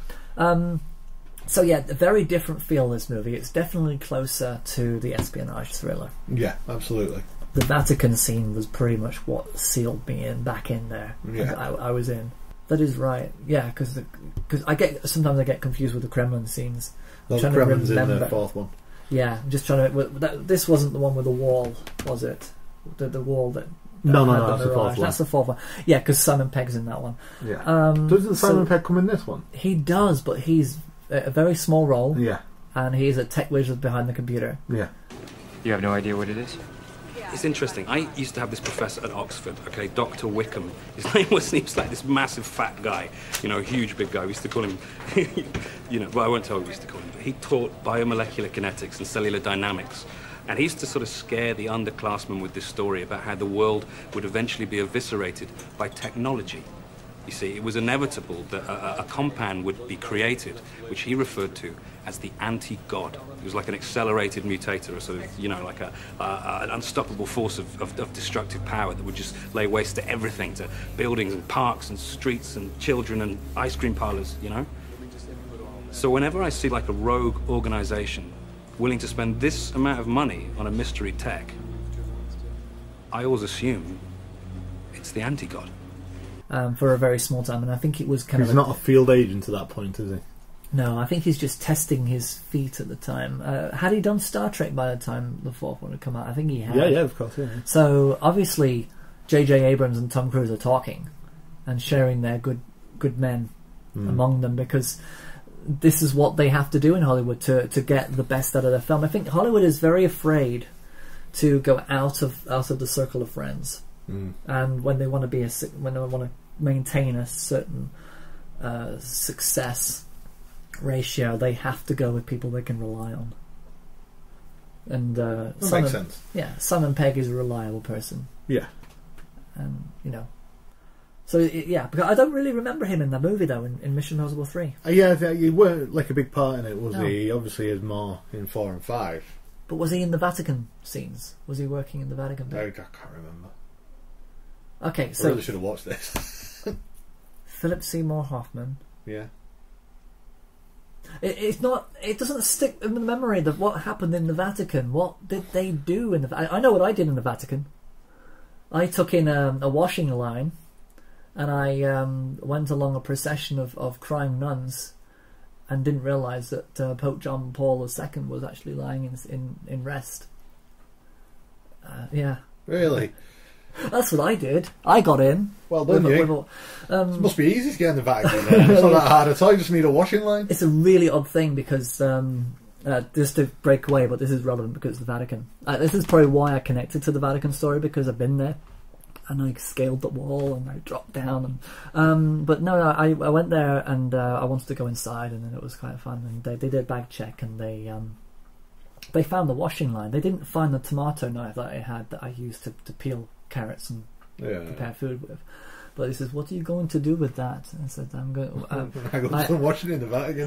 So yeah, a very different feel, this movie. It's definitely closer to the espionage thriller. Yeah, absolutely. The Vatican scene was pretty much what sealed me back in there. Yeah. I was in. That is right. Yeah, because sometimes I get confused with the Kremlin scenes. The Kremlin's in the 4th one. Yeah, I'm just trying to. This wasn't the one with the wall, was it? The wall that. No, that's the 4th one. That's the 4th one. Yeah, because Simon Pegg's in that one. Yeah. Doesn't Simon Pegg come in this one? He does, but he's a very small role. Yeah. And he's a tech wizard behind the computer. Yeah. You have no idea what it is? It's interesting. I used to have this professor at Oxford, okay, Dr. Wickham. His name was, he was like this massive fat guy, you know, a huge big guy. We used to call him, you know, well, I won't tell you what we used to call him. But he taught biomolecular kinetics and cellular dynamics. And he used to sort of scare the underclassmen with this story about how the world would eventually be eviscerated by technology. You see, it was inevitable that a compound would be created, which he referred to as the anti-God. It was like an accelerated mutator, or sort of, you know, like an unstoppable force of destructive power that would just lay waste to everything, to buildings and parks and streets and children and ice cream parlors, you know? So whenever I see like a rogue organization willing to spend this amount of money on a mystery tech, I always assume it's the anti-God. For a very small time, and I think it was kind of... He's not a field agent at that point, is he? No, I think he's just testing his feet at the time. Had he done Star Trek by the time the 4th one had come out? I think he had. Yeah, of course, yeah. So, obviously, J.J. Abrams and Tom Cruise are talking and sharing their good men among them, because this is what they have to do in Hollywood to get the best out of their film. I think Hollywood is very afraid to go out of the circle of friends. And when they want to maintain a certain success ratio, they have to go with people they can rely on. And makes sense. Yeah, Simon Pegg is a reliable person. Yeah, and you know, so yeah. Because I don't really remember him in that movie though. In Mission Impossible 3. Yeah, he weren't like a big part in it, was he? Obviously, is more in 4 and 5. But was he in the Vatican scenes? Was he working in the Vatican? I can't remember. Okay, so I really should have watched this. Philip Seymour Hoffman. Yeah. It's not. It doesn't stick in the memory of what happened in the Vatican. What did they do in the? I know what I did in the Vatican. I took in a washing line, and I went along a procession of crying nuns, and didn't realise that Pope John Paul II was actually lying in rest. Yeah. Really? That's what I did. I got in. Well done, you. It must be easy to get in the Vatican. It's not that hard at all. You just need a washing line. It's a really odd thing because, just to break away, but this is relevant because it's the Vatican. This is probably why I connected to the Vatican story, because I've been there. And I scaled the wall and I dropped down. And, but no, I went there and I wanted to go inside, and then it was quite fun. And they did a bag check, and they found the washing line. They didn't find the tomato knife that I had that I used to peel carrots and prepare food with. But he says, "What are you going to do with that?" And I said, "I'm going." I got some washing in the Vatican.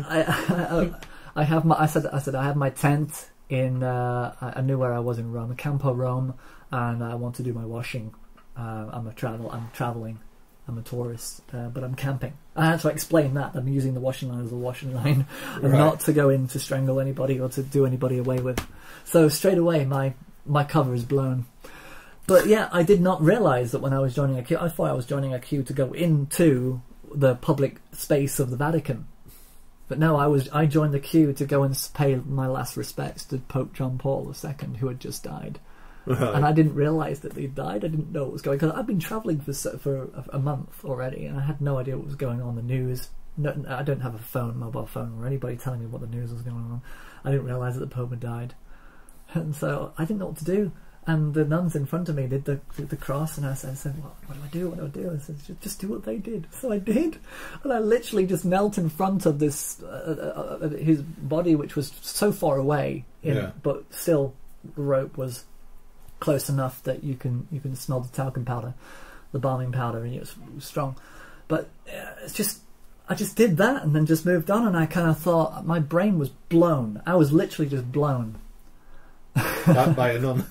I have my. I said I have my tent in. I knew where I was in Rome, Campo Rome, and I want to do my washing. I'm traveling. I'm a tourist, but I'm camping. I had to explain that I'm using the washing line as a washing line, and not to go in to strangle anybody or to do anybody away with. So straight away, my cover is blown. But yeah, I did not realise that when I was joining a queue. I thought I was joining a queue to go into the public space of the Vatican. But no, I joined the queue to go and pay my last respects to Pope John Paul II, who had just died. Right. And I didn't realise that he'd died. I didn't know what was going on. Because I've been travelling for a month already, and I had no idea what was going on in the news. No, I don't have a mobile phone, or anybody telling me what the news was going on. I didn't realise that the Pope had died. And so I didn't know what to do. And the nuns in front of me did the cross, and I said, what do I do? What do I do? I said, just do what they did. So I did. And I literally just knelt in front of this his body, which was so far away, but still the rope was close enough that you can smell the talcum powder, the balming powder, and it was strong. But I just did that and then just moved on, and I kind of thought my brain was blown. I was literally just blown. That by a nun.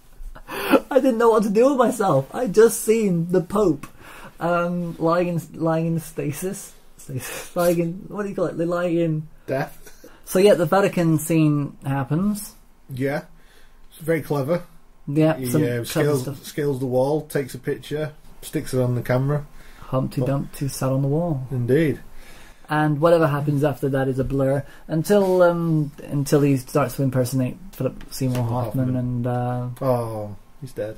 I didn't know what to do with myself. I'd just seen the Pope lying in stasis. Lying in, what do you call it? They're lying in death. So yeah, the Vatican scene happens. Yeah, it's very clever. Yeah, he scales the wall, takes a picture, sticks it on the camera. Humpty Dumpty sat on the wall. Indeed. And whatever happens after that is a blur until he starts to impersonate Philip Seymour Hoffman. And he's dead.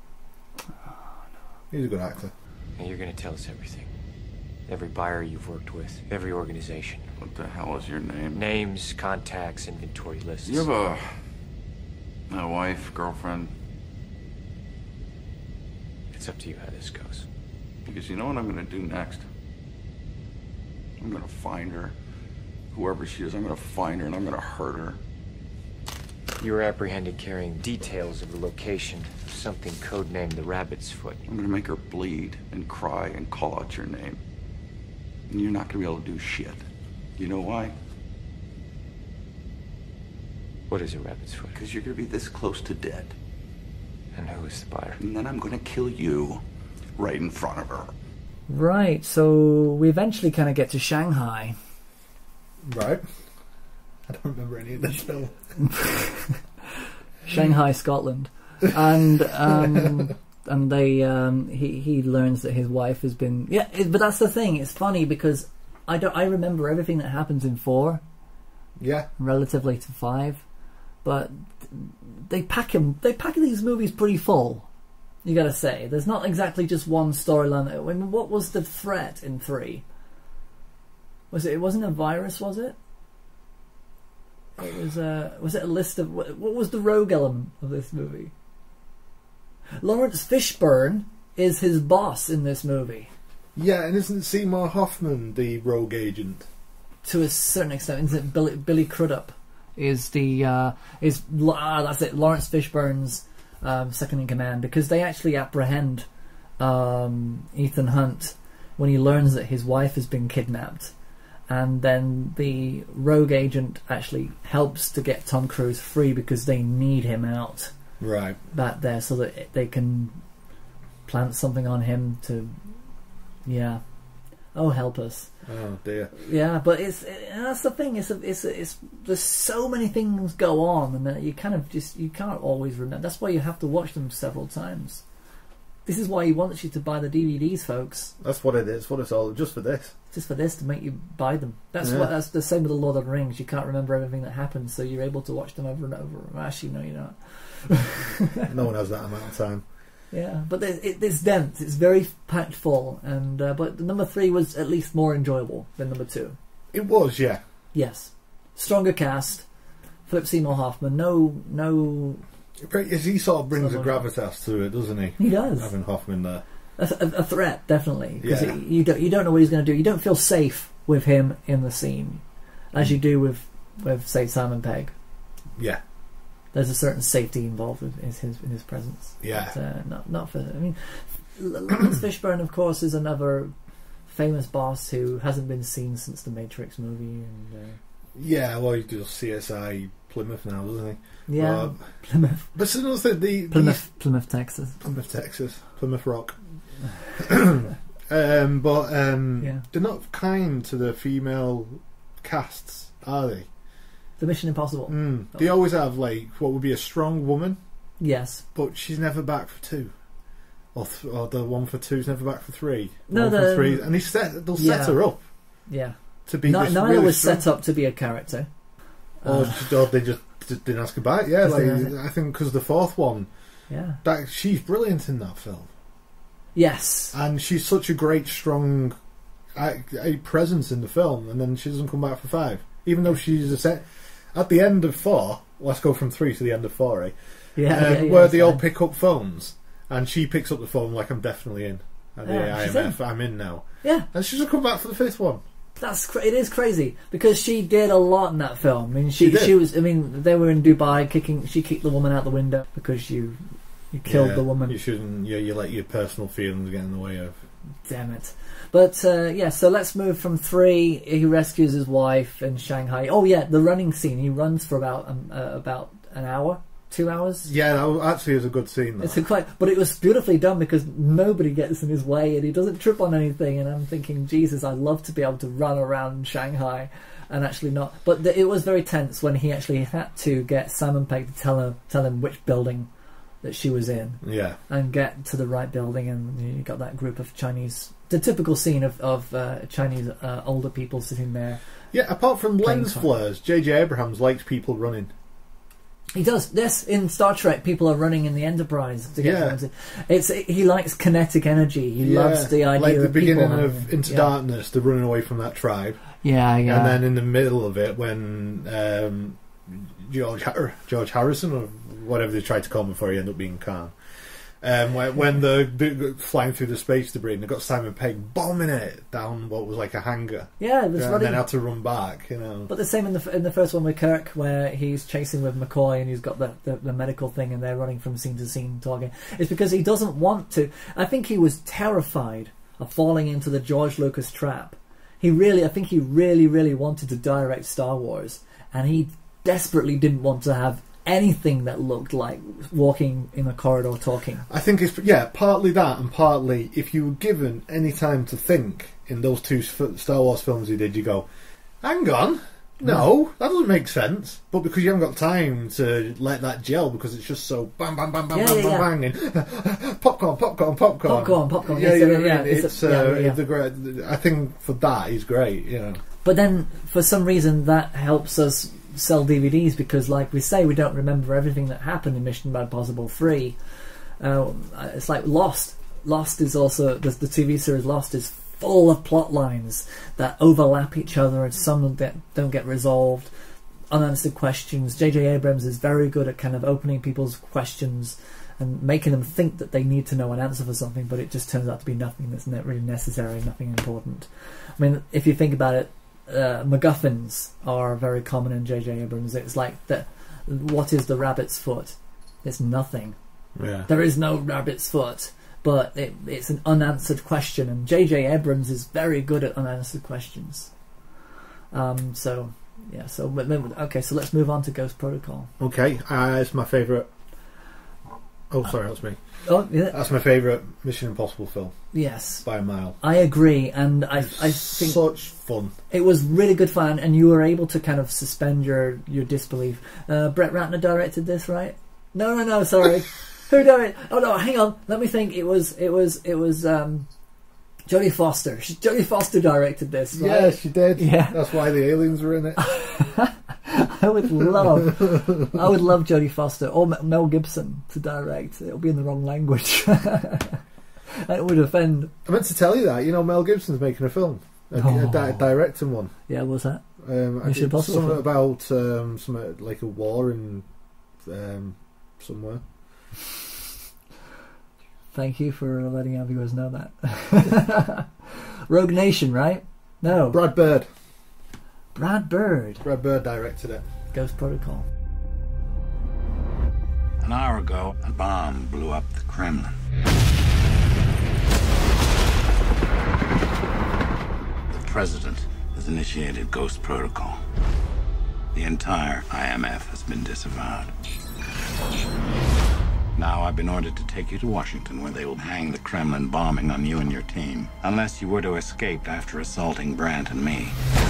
He's a good actor. And you're going to tell us everything. Every buyer you've worked with, every organization. What the hell is your name? Names, contacts, inventory lists. You have a wife, girlfriend? It's up to you how this goes. Because you know what I'm going to do next? I'm going to find her. Whoever she is, I'm going to find her and I'm going to hurt her. You were apprehended carrying details of the location of something codenamed the Rabbit's Foot. I'm going to make her bleed and cry and call out your name. And you're not going to be able to do shit. You know why? What is a Rabbit's Foot? Because you're going to be this close to dead. And who is the buyer? And then I'm going to kill you right in front of her. Right, so we eventually kind of get to Shanghai. Right. I don't remember any of this film. Shanghai, Scotland. And they he learns that his wife has been but that's the thing. It's funny because I remember everything that happens in 4. Yeah. Relatively to 5, but they pack these movies pretty full. You gotta say, there's not exactly just one storyline. I mean, what was the threat in 3? It wasn't a virus, was it? It was it a list of what was the rogue element of this movie? Lawrence Fishburne is his boss in this movie. Yeah, and isn't Seymour Hoffman the rogue agent? To a certain extent, isn't it? Billy Crudup is that's it. Lawrence Fishburne's second in command, because they actually apprehend Ethan Hunt when he learns that his wife has been kidnapped, and then the rogue agent actually helps to get Tom Cruise free because they need him out back there so that they can plant something on him to help us. Oh dear. Yeah, but that's the thing. It's there's so many things go on, and that you can't always remember. That's why you have to watch them several times. This is why he wants you to buy the DVDs, folks. That's what it is. What it's all just for this. Just for this, to make you buy them. That's that's the same with the Lord of the Rings. You can't remember everything that happens, so you're able to watch them over and over. Actually, no, you're not. No one has that amount of time. Yeah, but it's dense. It's very packed full, and but number 3 was at least more enjoyable than number 2. It was, yeah. Yes, stronger cast. Philip Seymour Hoffman. No. He sort of brings a gravitas to it, doesn't he? He does. Having Hoffman there. A threat, definitely. Because Yeah. you don't know what he's going to do. You don't feel safe with him in the scene, as you do with say, Simon Pegg. Yeah. There's a certain safety involved in his presence. Yeah. But, not for. I mean, Lawrence Fishburne, of course, is another famous boss who hasn't been seen since the Matrix movie, and. Yeah, well, he does CSI Plymouth now, doesn't he? Yeah, Plymouth. But it's another thing, Plymouth, Texas. Plymouth Rock. They're not kind to the female casts, are they? The Mission Impossible. They always have, like, what would be a strong woman. Yes. But she's never back for 2. Or the one for 2's never back for 3. No, for 3. And they'll set her up. Yeah. To be this Nyla really was strong. set up to be a character. Or they just didn't ask her back. Yeah, like, I think because the 4th one, she's brilliant in that film. Yes. And she's such a great, strong a presence in the film, and then she doesn't come back for 5. Even though she's at the end of 4, let's go from 3 to the end of 4, eh? Where they all pick up phones, and she picks up the phone like, I'm definitely in. At the IMF, I'm in now. Yeah. And she doesn't come back for the 5th one. It is crazy because she did a lot in that film. I mean, she was. I mean, they were in Dubai kicking. She kicked the woman out the window because you killed the woman. You shouldn't. You let your personal feelings get in the way of. Damn it! But so let's move from 3. He rescues his wife in Shanghai. Oh yeah, the running scene. He runs for about an hour. 2 hours. Yeah, that actually is a good scene. But it was beautifully done because nobody gets in his way and he doesn't trip on anything. And I'm thinking, Jesus, I'd love to be able to run around Shanghai and actually not. But it was very tense when he actually had to get Simon Pegg to tell him which building that she was in. Yeah. And get to the right building, and you got that group of Chinese. The typical scene of Chinese older people sitting there. Yeah, apart from lens flares, J.J. Abrams likes people running. He does. Yes, in Star Trek, people are running in the Enterprise to get from he likes kinetic energy. He loves the idea like the of beginning people of Into Darkness, they're running away from that tribe. Yeah. And then in the middle of it, when George Harrison or whatever they tried to call him before he ended up being Khan. When they're flying through the space debris and they've got Simon Pegg bombing it down what was like a hangar. Yeah, and then had to run back, you know. But the same in the first one with Kirk, where he's chasing with McCoy and he's got the medical thing and they're running from scene to scene talking. It's because he doesn't want to. I think he was terrified of falling into the George Lucas trap. I think he really wanted to direct Star Wars, and he desperately didn't want to have anything that looked like walking in a corridor talking. I think it's partly that, and partly if you were given any time to think in those 2 Star Wars films he did, you go, hang on, no, that doesn't make sense. But because you haven't got time to let that gel, because it's just so bang bang bang bang bang and popcorn. I think for that he's great, you know. But then for some reason that helps us sell DVDs, because like we say, we don't remember everything that happened in Mission Impossible 3. It's like Lost is also the TV series. Lost is full of plot lines that overlap each other and some that don't get resolved, unanswered questions. J.J. Abrams is very good at kind of opening people's questions and making them think that they need to know an answer for something, but it just turns out to be nothing that's not really necessary, nothing important. I mean, if you think about it, MacGuffins are very common in J.J. Abrams. It's like what is the rabbit's foot? It's nothing. Yeah. There is no rabbit's foot, but it's an unanswered question, and J.J. Abrams is very good at unanswered questions. So let's move on to Ghost Protocol. Okay, it's my favourite. Oh, sorry, that's me. Oh, yeah. That's my favourite Mission Impossible film. Yes. By a mile. I agree, and I think such fun. It was really good fun, and you were able to kind of suspend your disbelief. Brett Ratner directed this, right? No, sorry. Who directed? Oh no, hang on. Let me think. It was Jodie Foster. Jodie Foster directed this, right? Yeah, she did. Yeah. That's why the aliens were in it. I would love Jodie Foster or Mel Gibson to direct. It'll be in the wrong language. It would offend. I meant to tell you that. You know, Mel Gibson's making a film, directing one. Yeah, what's that? Mission Impossible. Something about something like a war in somewhere. Thank you for letting our viewers know that. Rogue Nation, right? No. Brad Bird. Brad Bird. Brad Bird directed it. Ghost Protocol. An hour ago, a bomb blew up the Kremlin. The president has initiated Ghost Protocol. The entire IMF has been disavowed. Now I've been ordered to take you to Washington, where they will hang the Kremlin bombing on you and your team, unless you were to escape after assaulting Brandt and me.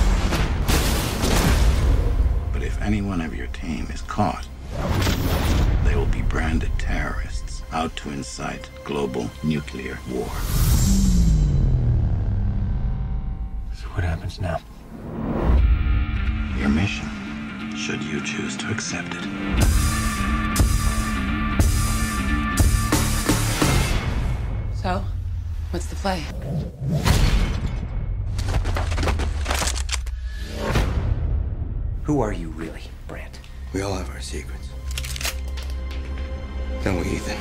But if any one of your team is caught, they will be branded terrorists, out to incite global nuclear war. So what happens now? Your mission, should you choose to accept it. So, what's the play? Who are you really, Brandt? We all have our secrets. Don't we, Ethan?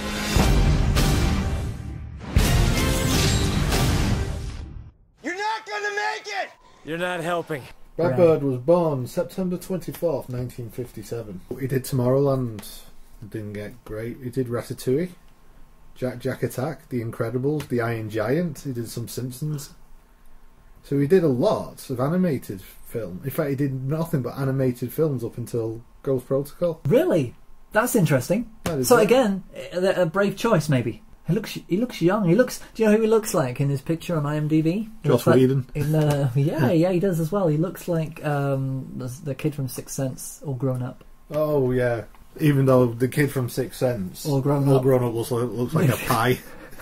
You're not gonna make it! You're not helping. Brad Bird was born September 24th, 1957. He did Tomorrowland. Didn't get great. He did Ratatouille. Jack Attack, The Incredibles, The Iron Giant. He did some Simpsons. So he did a lot of animated film. In fact, he did nothing but animated films up until Ghost Protocol. Really? That's interesting. So again, a brave choice maybe. He looks young. Do you know who he looks like in his picture on IMDb? Joss Whedon. Yeah, he does as well. He looks like the kid from Sixth Sense, all grown up. Oh yeah. Even though the kid from Sixth Sense, all grown up looks like a pie.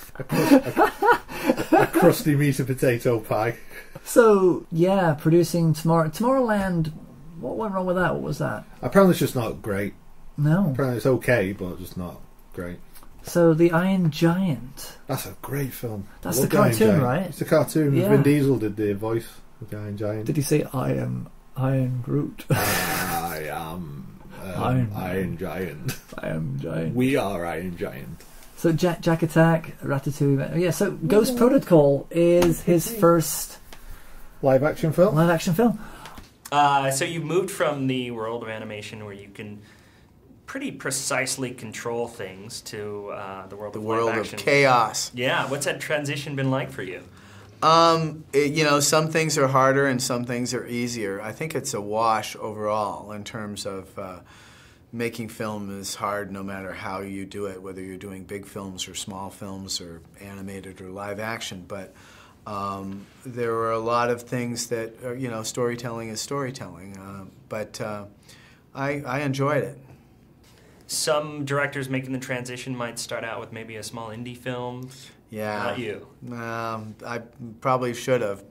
a crusty meat and potato pie. So, yeah, producing Tomorrowland, what went wrong with that? What was that? Apparently it's just not great. No. Apparently it's okay, but just not great. So, The Iron Giant. That's a great film. That's the cartoon, right? It's a cartoon. Yeah. Vin Diesel did the voice of the Iron Giant. Did he say, I am Iron Groot? I am... Iron Giant. I am Giant. We are Iron Giant. So Jack Attack, Ratatouille. Yeah, so Ghost Protocol is his first live action film. So you moved from the world of animation where you can pretty precisely control things to the world of live action. Of chaos. Yeah, what's that transition been like for you? Some things are harder and some things are easier. I think it's a wash overall in terms of making film is hard no matter how you do it, whether you're doing big films or small films or animated or live action. But there are a lot of things that, storytelling is storytelling. But I enjoyed it. Some directors making the transition might start out with maybe a small indie film. Yeah. Not you. I probably should have.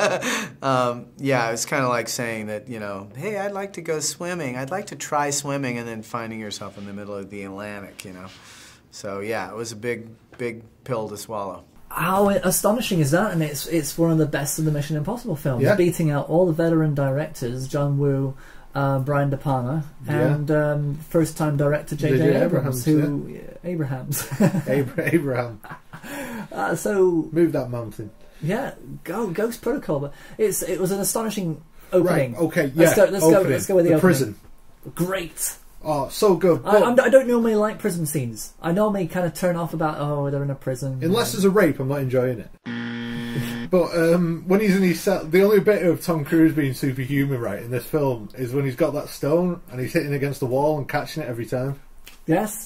It's kind of like saying that, hey, I'd like to go swimming. I'd like to try swimming, and then finding yourself in the middle of the Atlantic, So, yeah, it was a big pill to swallow. How astonishing is that? And it's one of the best of the Mission Impossible films, beating out all the veteran directors, John Woo, Brian De Palma, and first-time director J.J. Abrams, Abraham. So move that mountain. Yeah, Ghost Protocol. But it was an astonishing opening. Right. Okay. Yeah. Let's go with the opening. Prison. Great. Oh, so good. I don't normally like prison scenes. I normally kind of turn off about they're in a prison. Unless there's a rape, I'm not enjoying it. But when he's in his cell, the only bit of Tom Cruise being superhuman in this film is when he's got that stone and he's hitting against the wall and catching it every time. Yes.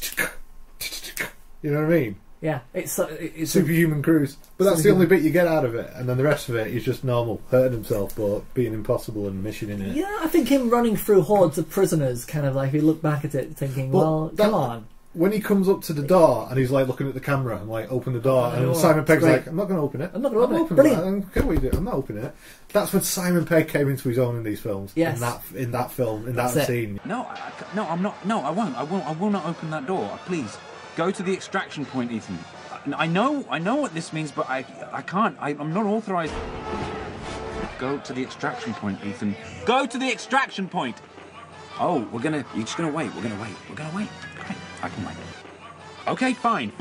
You know what I mean? Yeah, it's superhuman Cruise. But that's the only bit you get out of it, and then the rest of it is just normal, hurting himself but being impossible and missioning it. Yeah, I think him running through hordes of prisoners, kind of like, if you look back at it, thinking, come on. when he comes up to the door and he's like looking at the camera and like open the door, and Simon Pegg's like, I'm not going to open it. I'm not going to open it. Brilliant. I'm not opening it. That's when Simon Pegg came into his own in these films. Yes. In that film, in that scene. No, I'm not. No, I won't. I will not open that door. Please, go to the extraction point, Ethan. I know what this means, but I can't. I'm not authorized. Go to the extraction point, Ethan. Go to the extraction point. Oh, you're just gonna wait. We're gonna wait. Okay, I can wait. Okay, fine.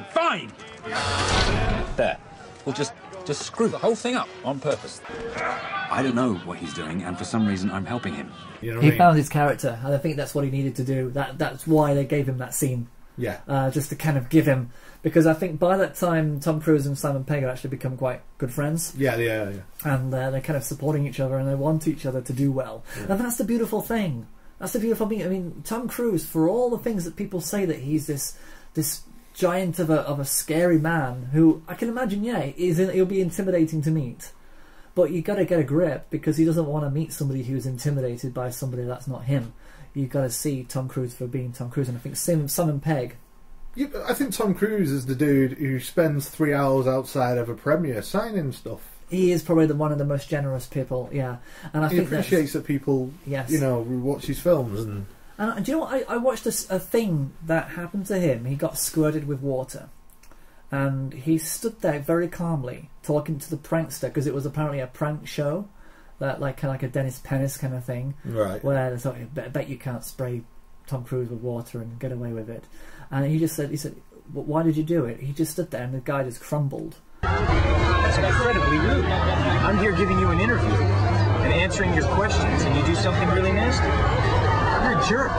There. We'll just screw the whole thing up on purpose. I don't know what he's doing, and for some reason I'm helping him. You know he found his character, and I think that's what he needed to do. That's why they gave him that scene. Yeah. Just to kind of give him, because I think by that time Tom Cruise and Simon Pegg had actually become quite good friends. Yeah. And they're kind of supporting each other, and they want each other to do well. Yeah. And that's the beautiful thing. That's the beautiful thing. I mean, Tom Cruise, for all the things that people say that he's this giant of a scary man, who I can imagine, he'll be intimidating to meet. But you got to get a grip, because he doesn't want to meet somebody who's intimidated by somebody that's not him. You've got to see Tom Cruise for being Tom Cruise, and I think Simon Pegg. Yeah, I think Tom Cruise is the dude who spends 3 hours outside of a premiere signing stuff. He is probably one of the most generous people, yeah. And I think he appreciates that people, watch his films. And do you know what? I watched a thing that happened to him. He got squirted with water, and he stood there very calmly talking to the prankster, because it was apparently a prank show. That like a Dennis Pennis kind of thing, right? Where they thought, I bet you can't spray Tom Cruise with water and get away with it. And he said, why did you do it? He just stood there, and the guy just crumbled. That's incredibly rude. I'm here giving you an interview and answering your questions, and you do something really nasty. You're a jerk.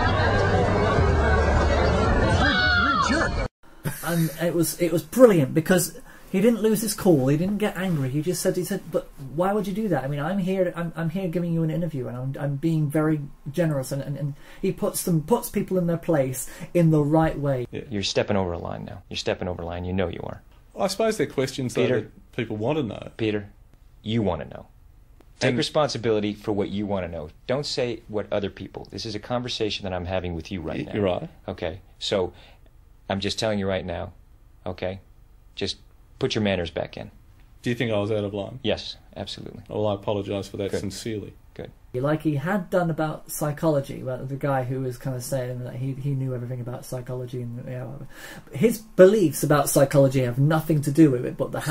You're a jerk. And it was brilliant, because he didn't lose his cool. He didn't get angry. He said, but why would you do that? I mean, I'm here giving you an interview, and I'm being very generous, and he puts people in their place in the right way. You're stepping over a line now. You're stepping over a line. You know you are. I suppose they're questions that people want to know. Peter, you want to know. Take responsibility for what you want to know. Don't say what other people. This is a conversation that I'm having with you right now. You're right. Okay, so I'm just telling you right now, okay? Just put your manners back in. Do you think I was out of line? Yes, absolutely. Well, I apologise for that sincerely. Good. Like he had done about psychology, about the guy who was kind of saying that he knew everything about psychology, and his beliefs about psychology have nothing to do with it, but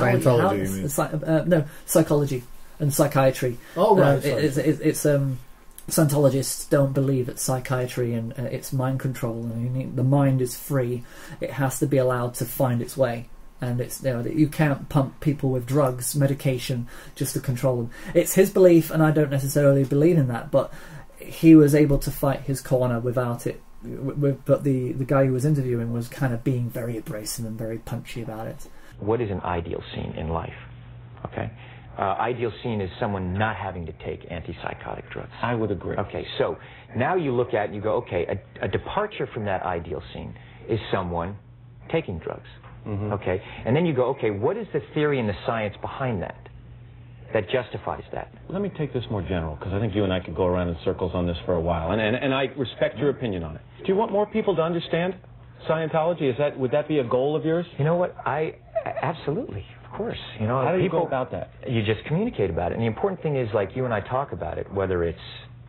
psychology and psychiatry. Oh right, it's Scientologists don't believe that psychiatry and it's mind control, and the mind is free. It has to be allowed to find its way. And it's you can't pump people with drugs, medication, just to control them. It's his belief, and I don't necessarily believe in that. But he was able to fight his corner without it. But the guy who was interviewing was kind of being very abrasive and very punchy about it. What is an ideal scene in life? Okay, ideal scene is someone not having to take antipsychotic drugs. I would agree. Okay, so now you look at it and you go, okay, a departure from that ideal scene is someone taking drugs. Mm-hmm. Okay, and then you go, okay, what is the theory and the science behind that justifies that? Let me take this more general, because I think you and I could go around in circles on this for a while, and I respect your opinion on it. Do you want more people to understand Scientology? Would that be a goal of yours? You know what? Absolutely, of course. How do you go about that? You just communicate about it, and the important thing is, like, you and I talk about it, whether it's,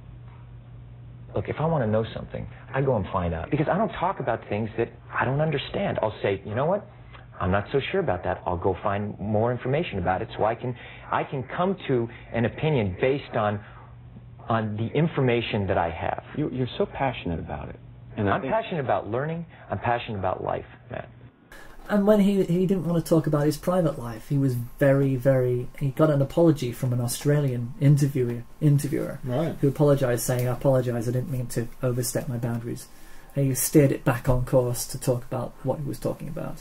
look, if I want to know something, I go and find out, because I don't talk about things that I don't understand. I'll say, you know what? I'm not so sure about that. I'll go find more information about it, so I can come to an opinion based on the information that I have. You're so passionate about it. And I'm passionate about learning. I'm passionate about life, Matt. And when he didn't want to talk about his private life, he was very, very... He got an apology from an Australian interviewer right, who apologised, saying, I apologise, I didn't mean to overstep my boundaries. And he steered it back on course to talk about what he was talking about.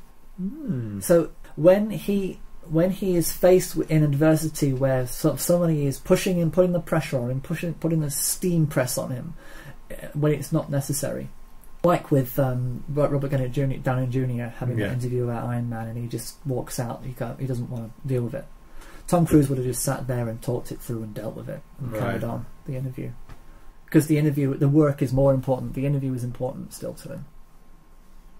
So when he is faced in adversity where somebody is pushing him, putting the pressure on him, putting the steam press on him when it's not necessary, like with Robert Downey Jr. having an interview about Iron Man, and he just walks out. He doesn't want to deal with it. Tom Cruise would have just sat there and talked it through and dealt with it and carried on the interview, because the work is more important. The interview is important still to him.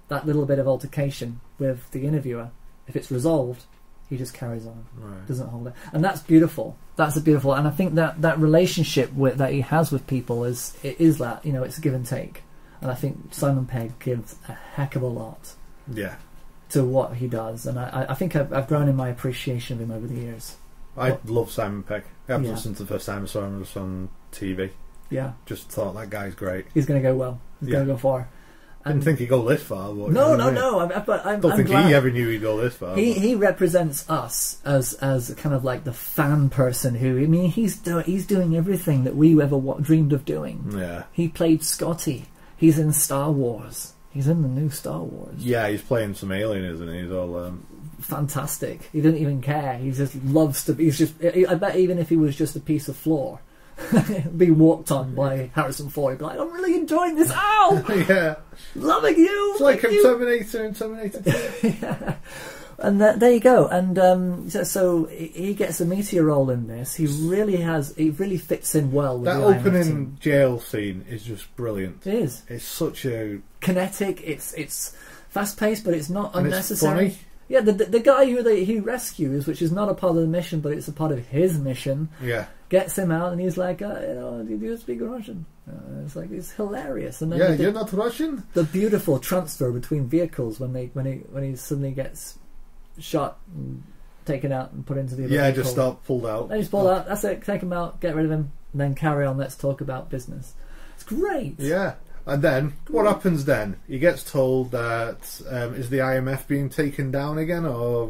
that little bit of altercation with the interviewer, if it's resolved, he just carries on, doesn't hold it, and that's beautiful. That's a beautiful, and I think that relationship that he has with people is that, you know, it's a give and take, and I think Simon Pegg gives a heck of a lot. Yeah. To what he does, and I think I've grown in my appreciation of him over the years. I love Simon Pegg. I've listened to the first time I saw him was on TV. Yeah. Just thought that guy's great. He's going to go well. He's going to go far. Didn't think he'd go this far. But No. But I don't think he ever knew he'd go this far. He represents us as kind of like the fan person who, I mean, he's doing everything that we ever dreamed of doing. Yeah. He played Scotty. He's in Star Wars. He's in the new Star Wars. Yeah, he's playing some alien, isn't he? He's all fantastic. He doesn't even care. He just loves to. He's just. I bet even if he was just a piece of floor, being walked on by Harrison Ford, he'd be like, "I'm really enjoying this. Ow! Yeah, loving you." It's like Terminator and Terminator 2. Yeah. And there you go. And so he gets a meteor role in this. He really has. He really fits in well with that the opening jail scene is just brilliant. It is. It's such a kinetic. It's fast paced, but it's not and unnecessary. It's funny. Yeah, the guy who he rescues, which is not a part of the mission, but it's a part of his mission. Yeah. Gets him out, and he's like, you know, do you speak Russian? It's hilarious. And then you're not Russian. The beautiful transfer between vehicles when he suddenly gets shot and taken out and put into the other vehicle. Just start pulled out. Then he's pulled out. That's it. Take him out. Get rid of him. And then carry on. Let's talk about business. It's great. Yeah. And then what happens then? He gets told that is the IMF being taken down again, or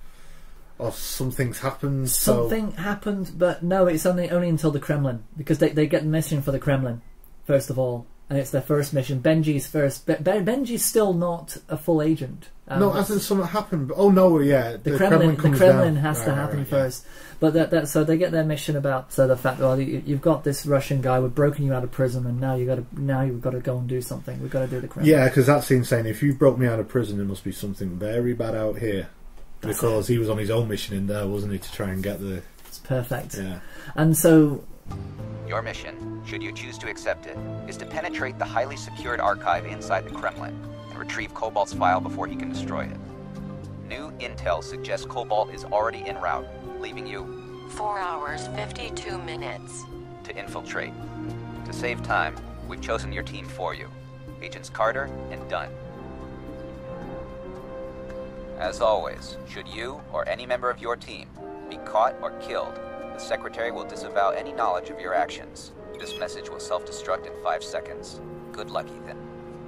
something's happened. Something happened, but no, it's only until the Kremlin, because they get the mission for the Kremlin first of all, and it's their first mission. Benji's first. Benji's still not a full agent. No, hasn't something happened? Oh no, yeah, the Kremlin comes Kremlin down. has to happen first. But so they get their mission about the fact that you've got this Russian guy, we've broken you out of prison, and now you've got to go and do something. We've got to do the Kremlin. Yeah, because that scene's saying if you broke me out of prison, there must be something very bad out here. Because he was on his own mission in there, wasn't he, to try and get the... It's perfect. Yeah. And so... Your mission, should you choose to accept it, is to penetrate the highly secured archive inside the Kremlin and retrieve Cobalt's file before he can destroy it. New intel suggests Cobalt is already en route, leaving you... 4 hours, 52 minutes. ...to infiltrate. To save time, we've chosen your team for you. Agents Carter and Dunn. As always, should you or any member of your team be caught or killed, the Secretary will disavow any knowledge of your actions. This message will self-destruct in 5 seconds. Good luck, Ethan.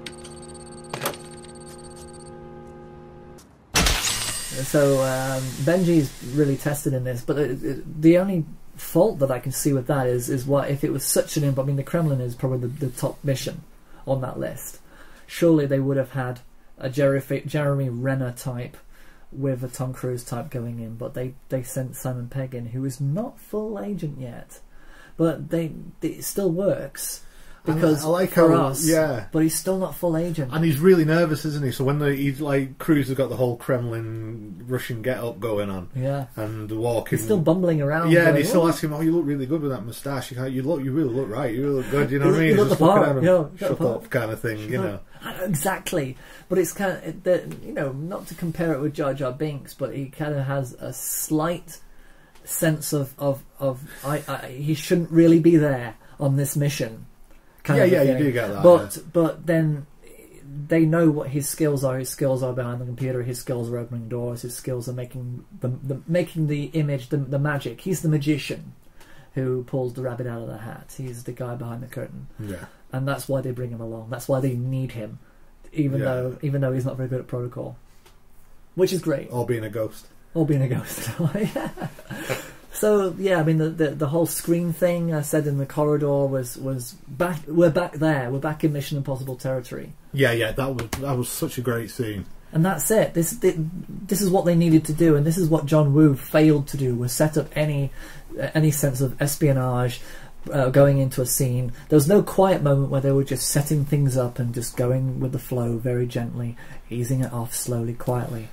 So Benji's really tested in this, but the only fault that I can see with that is what if it was such an I mean, the Kremlin is probably the top mission on that list. Surely they would have had a Jeremy Renner type with a Tom Cruise type going in, but they sent Simon Pegg in, who is not full agent yet, but it still works because I like for how, us, yeah, but he's still not full agent, and he's really nervous, isn't he? So when he's like Cruise has got the whole Kremlin Russian get up going on, yeah, and walking, he's still bumbling around, yeah, and he's still asking him, "Oh, you look really good with that moustache. You really look right. You really look good." You know what I mean? You look just the part, looking at him, shut up, kind of thing, you know. Exactly, but it's kind of not to compare it with Jar Jar Binks, but he kind of has a slight sense of he shouldn't really be there on this mission. Yeah, you do get that. But then they know what his skills are. His skills are behind the computer. His skills are opening doors. His skills are making the image, the magic. He's the magician who pulls the rabbit out of the hat. He's the guy behind the curtain. Yeah. And that's why they bring him along. That's why they need him, even though he's not very good at protocol, which is great. Or being a ghost. Yeah. So yeah, I mean the whole screen thing I said in the corridor was back. We're back there. We're back in Mission Impossible territory. Yeah. That was such a great scene. And that's it. This is what they needed to do, and this is what John Woo failed to do. Was set up any sense of espionage. Going into a scene, there was no quiet moment where they were just setting things up and just going with the flow very gently, easing it off slowly, quietly.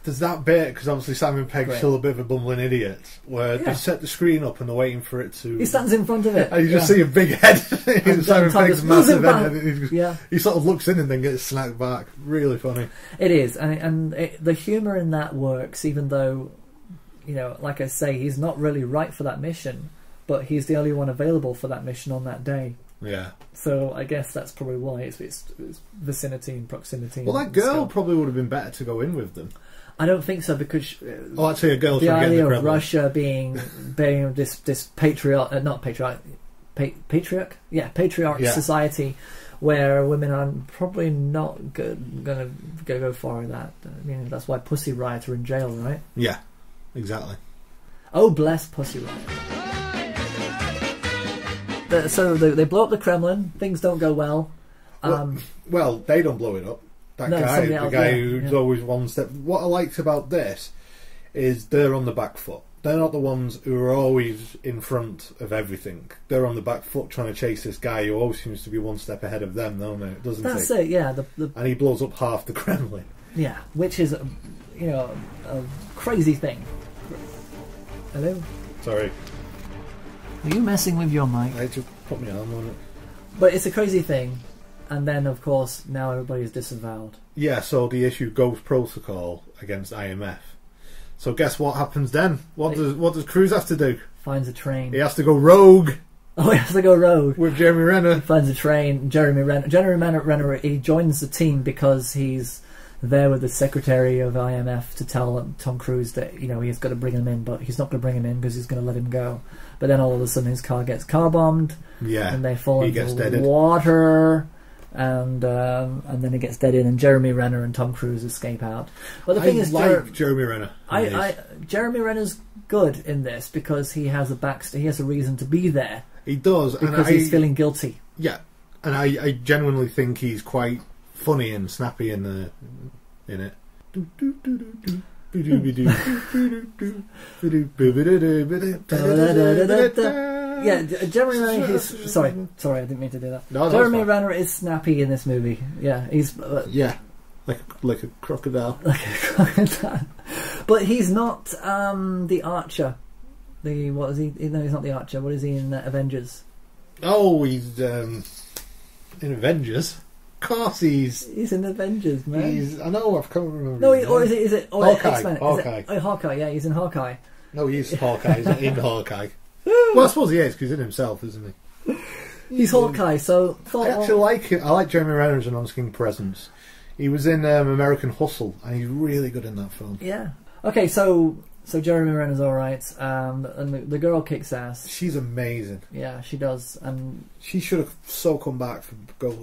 There's that bit, because obviously Simon Pegg's Great. still a bit of a bumbling idiot, where they set the screen up and they're waiting for it to... He stands in front of it. And you just see a big head in Simon Pegg's massive head. And he sort of looks in and then gets snapped back. Really funny. It is, and the humour in that works, even though, you know, like I say, he's not really right for that mission, but he's the only one available for that mission on that day. Yeah. So I guess that's probably why it's vicinity and proximity. Well, that girl probably would have been better to go in with them. I don't think so, because actually, a girl the trying to get idea the of Kremlin. Russia being this patriarch society where women are probably not gonna go far with that. I mean, that's why Pussy Riot are in jail, right? Yeah, exactly. Oh, bless Pussy Riot. So they blow up the Kremlin. Things don't go well. Well, they don't blow it up. That guy, the guy who's always one step. What I liked about this is they're on the back foot. They're not the ones who are always in front of everything. They're on the back foot trying to chase this guy who always seems to be one step ahead of them, don't they? Doesn't That's he? it, yeah. And he blows up half the Kremlin. Yeah, which is, a crazy thing. Hello? Sorry. Are you messing with your mic? I just put my arm on it. But it's a crazy thing. And then, of course, now everybody's disavowed. Yeah, so the issue Ghost Protocol against IMF. So guess what happens then? What does Cruise have to do? Finds a train. He has to go rogue. Oh, he has to go rogue. With Jeremy Renner. He finds a train. Jeremy Renner, he joins the team because he's there with the secretary of IMF to tell Tom Cruise that, you know, he's got to bring him in, but he's not going to bring him in because he's going to let him go. But then all of a sudden his car gets car bombed. Yeah. And they fall he into gets deaded. water. And then he gets dead in, and Jeremy Renner and Tom Cruise escape out. But the thing is, Jeremy Renner. Jeremy Renner's good in this because he has he has a reason to be there. He does, because he's feeling guilty. Yeah, and I genuinely think he's quite funny and snappy in it. Yeah, Jeremy Renner is... Sorry, I didn't mean to do that. No, Jeremy Renner is snappy in this movie. Yeah, he's... like a crocodile. Like a crocodile. But he's not the Archer. What is he? No, he's not the Archer. What is he in Avengers? Oh, he's in Avengers. Of course he's in Avengers, man. I know, I can't remember. No, or is it Hawkeye? X-Men? Hawkeye. Hawkeye, yeah, he's in Hawkeye. No, he's Hawkeye. He's in Hawkeye. Well, I suppose he is, because he's in himself, isn't he? He's Hawkeye, so... I actually like him. I like Jeremy Renner as an on-screen presence. He was in American Hustle, and he's really good in that film. Yeah. Okay, so Jeremy Renner's alright, and the girl kicks ass. She's amazing. Yeah, she does, and... She should have so come back for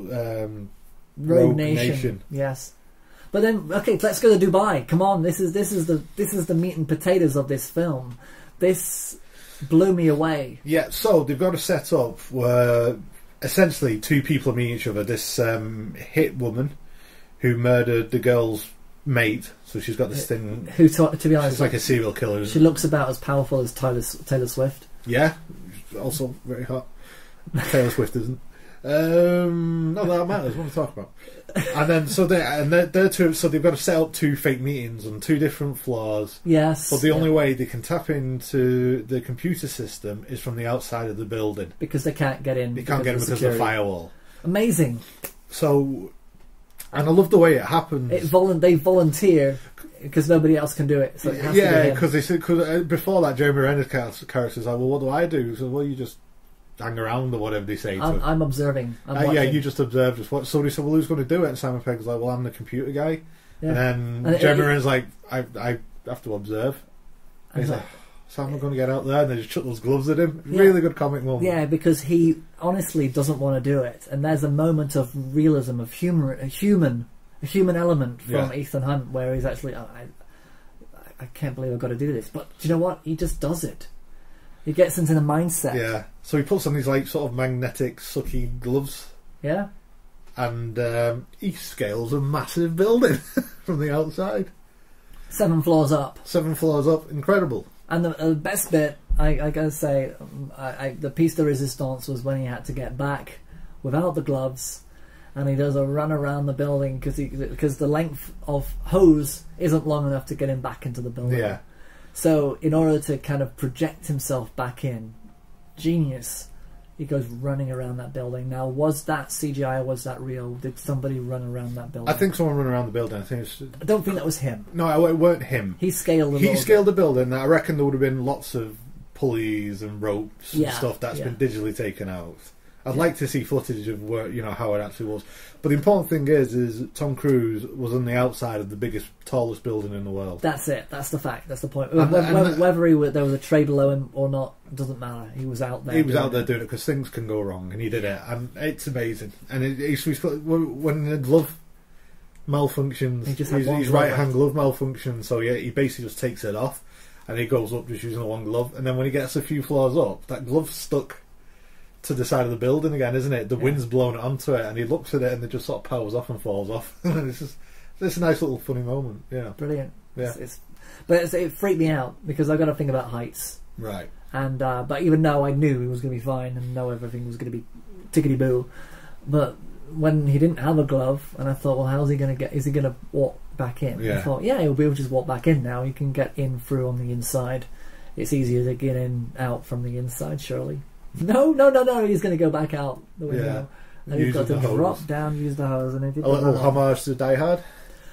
Rogue Nation. Yes. But then, okay, let's go to Dubai. Come on, this is the meat and potatoes of this film. This blew me away. Yeah, so they've got a set up where essentially two people meet each other. This hit woman who murdered the girl's mate, so she's got this thing. Who, to be honest, she's like a serial killer. She looks about as powerful as Taylor Swift. Yeah, also very hot. Taylor Swift isn't. Not that matters. What am I talking about? And then they're two. So they've got to set up two fake meetings on two different floors. Yes. But the only way they can tap into the computer system is from the outside of the building because they can't get in. They can't get in because of the firewall. Amazing. So, and I love the way it happens. They volunteer because nobody else can do it. So it has to be him. Because before that, Jeremy Renner's character's like, well, what do I do? So, well, you just hang around or whatever they say. I'm observing. Yeah, you just observe. So they said, well, who's going to do it? And Simon Pegg's like, well, I'm the computer guy. Yeah. And then Jeremy Renner's like, I have to observe. And he's like, so I'm not going to get out there. And they just chuck those gloves at him. Yeah. Really good comic moment. Yeah, because he honestly doesn't want to do it. And there's a moment of realism, of humor, a human element from Ethan Hunt where he's actually, I can't believe I've got to do this. But do you know what? He just does it. He gets into the mindset. Yeah. So he puts on these like sort of magnetic, sucky gloves. Yeah. And he scales a massive building from the outside. 7 floors up. 7 floors up. Incredible. And the best bit, I gotta say, the piece de resistance was when he had to get back without the gloves, and he does a run around the building because the length of hose isn't long enough to get him back into the building. Yeah. So in order to kind of project himself back in, genius, he goes running around that building. Now, was that CGI or was that real? Did somebody run around that building? I think someone ran around the building. I don't think that was him. No, it weren't him. He scaled the building. I reckon there would have been lots of pulleys and ropes and stuff that's been digitally taken out. I'd like to see footage of where, how it actually was. But the important thing is Tom Cruise was on the outside of the biggest, tallest building in the world. That's it. That's the fact. That's the point. Whether there was a tray below him or not doesn't matter. He was out there. He was out there doing it because things can go wrong, and he did it, and it's amazing. And when the glove malfunctions, his right hand glove malfunctions, so he basically just takes it off, and he goes up just using the one glove, and then when he gets a few floors up, that glove's stuck to the side of the building again, isn't it? The wind's blown onto it, and he looks at it, and it just sort of powers off and falls off. It's a nice little funny moment. Yeah, brilliant. Yeah, but it freaked me out because I've got to think about heights. Right. And but even though I knew he was going to be fine and know everything was going to be tickety boo, but when he didn't have a glove, and I thought, well, how's he going to get? Is he going to walk back in? Yeah. I thought, yeah, he'll be able to just walk back in now. He can get in through on the inside. It's easier to get in out from the inside, surely. No, he's going to go back out the window. Yeah. And he's got to drop down, use the hose, and he did a little homage to Die Hard.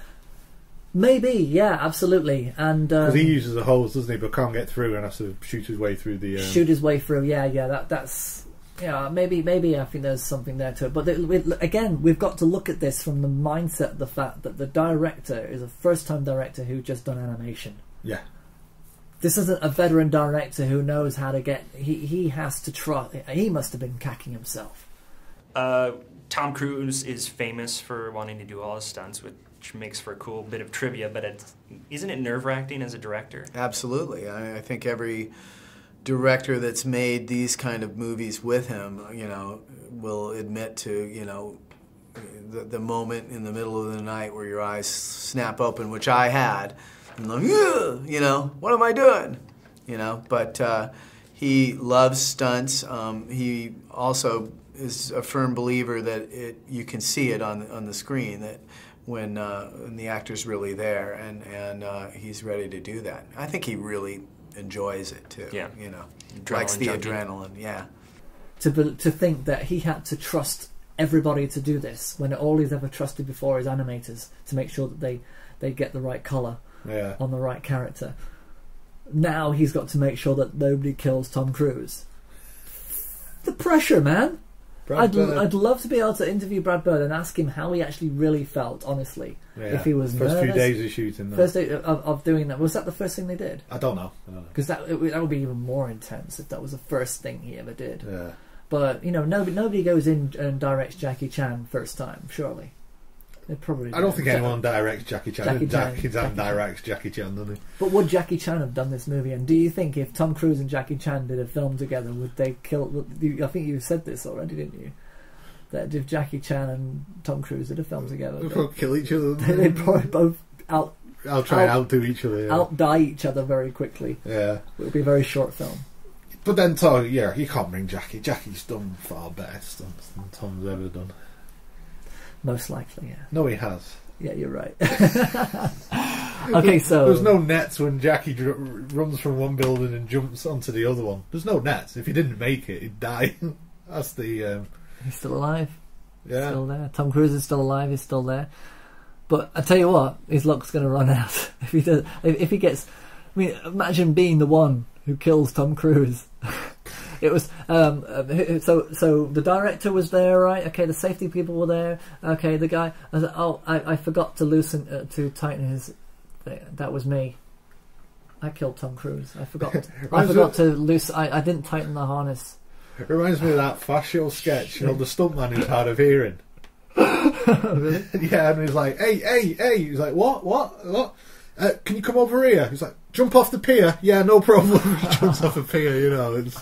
Maybe, yeah, absolutely. And because he uses a hose, doesn't he? But can't get through and has to shoot his way through the. Shoot his way through, yeah. That's maybe I think there's something there to it. But again, we've got to look at this from the mindset of the fact that the director is a first-time director who just done animation. Yeah. This isn't a veteran director who knows how to get. He has to try. He must have been cacking himself. Tom Cruise is famous for wanting to do all his stunts, which makes for a cool bit of trivia. But isn't it nerve-wracking as a director? Absolutely. I think every director that's made these kind of movies with him, will admit to the moment in the middle of the night where your eyes snap open, which I had. I'm like, what am I doing? But he loves stunts. He also is a firm believer that you can see it on the screen, that when the actor's really there, and he's ready to do that. I think he really enjoys it too. Yeah, likes the adrenaline. Yeah. To think that he had to trust everybody to do this when all he's ever trusted before is animators to make sure that they get the right colour. Yeah. On the right character. Now he's got to make sure that nobody kills Tom Cruise. The pressure, man. I'd love to be able to interview Brad Bird and ask him how he actually really felt, honestly. Yeah. If he was first nervous. few days of shooting. First day of doing that. Was that the first thing they did? I don't know. Because that would be even more intense if that was the first thing he ever did. Yeah. But nobody goes in and directs Jackie Chan first time, surely. I don't think anyone directs Jackie Chan. Jackie Chan directs Jackie Chan, doesn't he? But would Jackie Chan have done this movie? And do you think if Tom Cruise and Jackie Chan did a film together, would they kill? I think you said this already, didn't you? That if Jackie Chan and Tom Cruise did a film together, they'd probably kill each other. They'd probably both outdo each other. Yeah. Outdie each other very quickly. Yeah, it would be a very short film. But then, you can't bring Jackie. Jackie's done far better stunts than Tom's ever done. Most likely, yeah. No, he has. Yeah, you're right. Okay, so there's no nets when Jackie runs from one building and jumps onto the other one. There's no nets. If he didn't make it, he'd die. That's the. He's still alive. Yeah, still there. Tom Cruise is still alive. He's still there. But I tell you what, his luck's going to run out if he does. If he gets, I mean, imagine being the one who kills Tom Cruise. It was so the director was there, right? Okay, the safety people were there. Okay, the guy. I was like, I forgot to tighten his. That was me. I killed Tom Cruise. I forgot. To loosen. I didn't tighten the harness. It reminds me of that Fast Show sketch. The stuntman who's hard of hearing. Really? Yeah, and he's like, hey. He's like, what? Can you come over here? He's like, jump off the pier. Yeah, no problem. He jumps off a pier, It's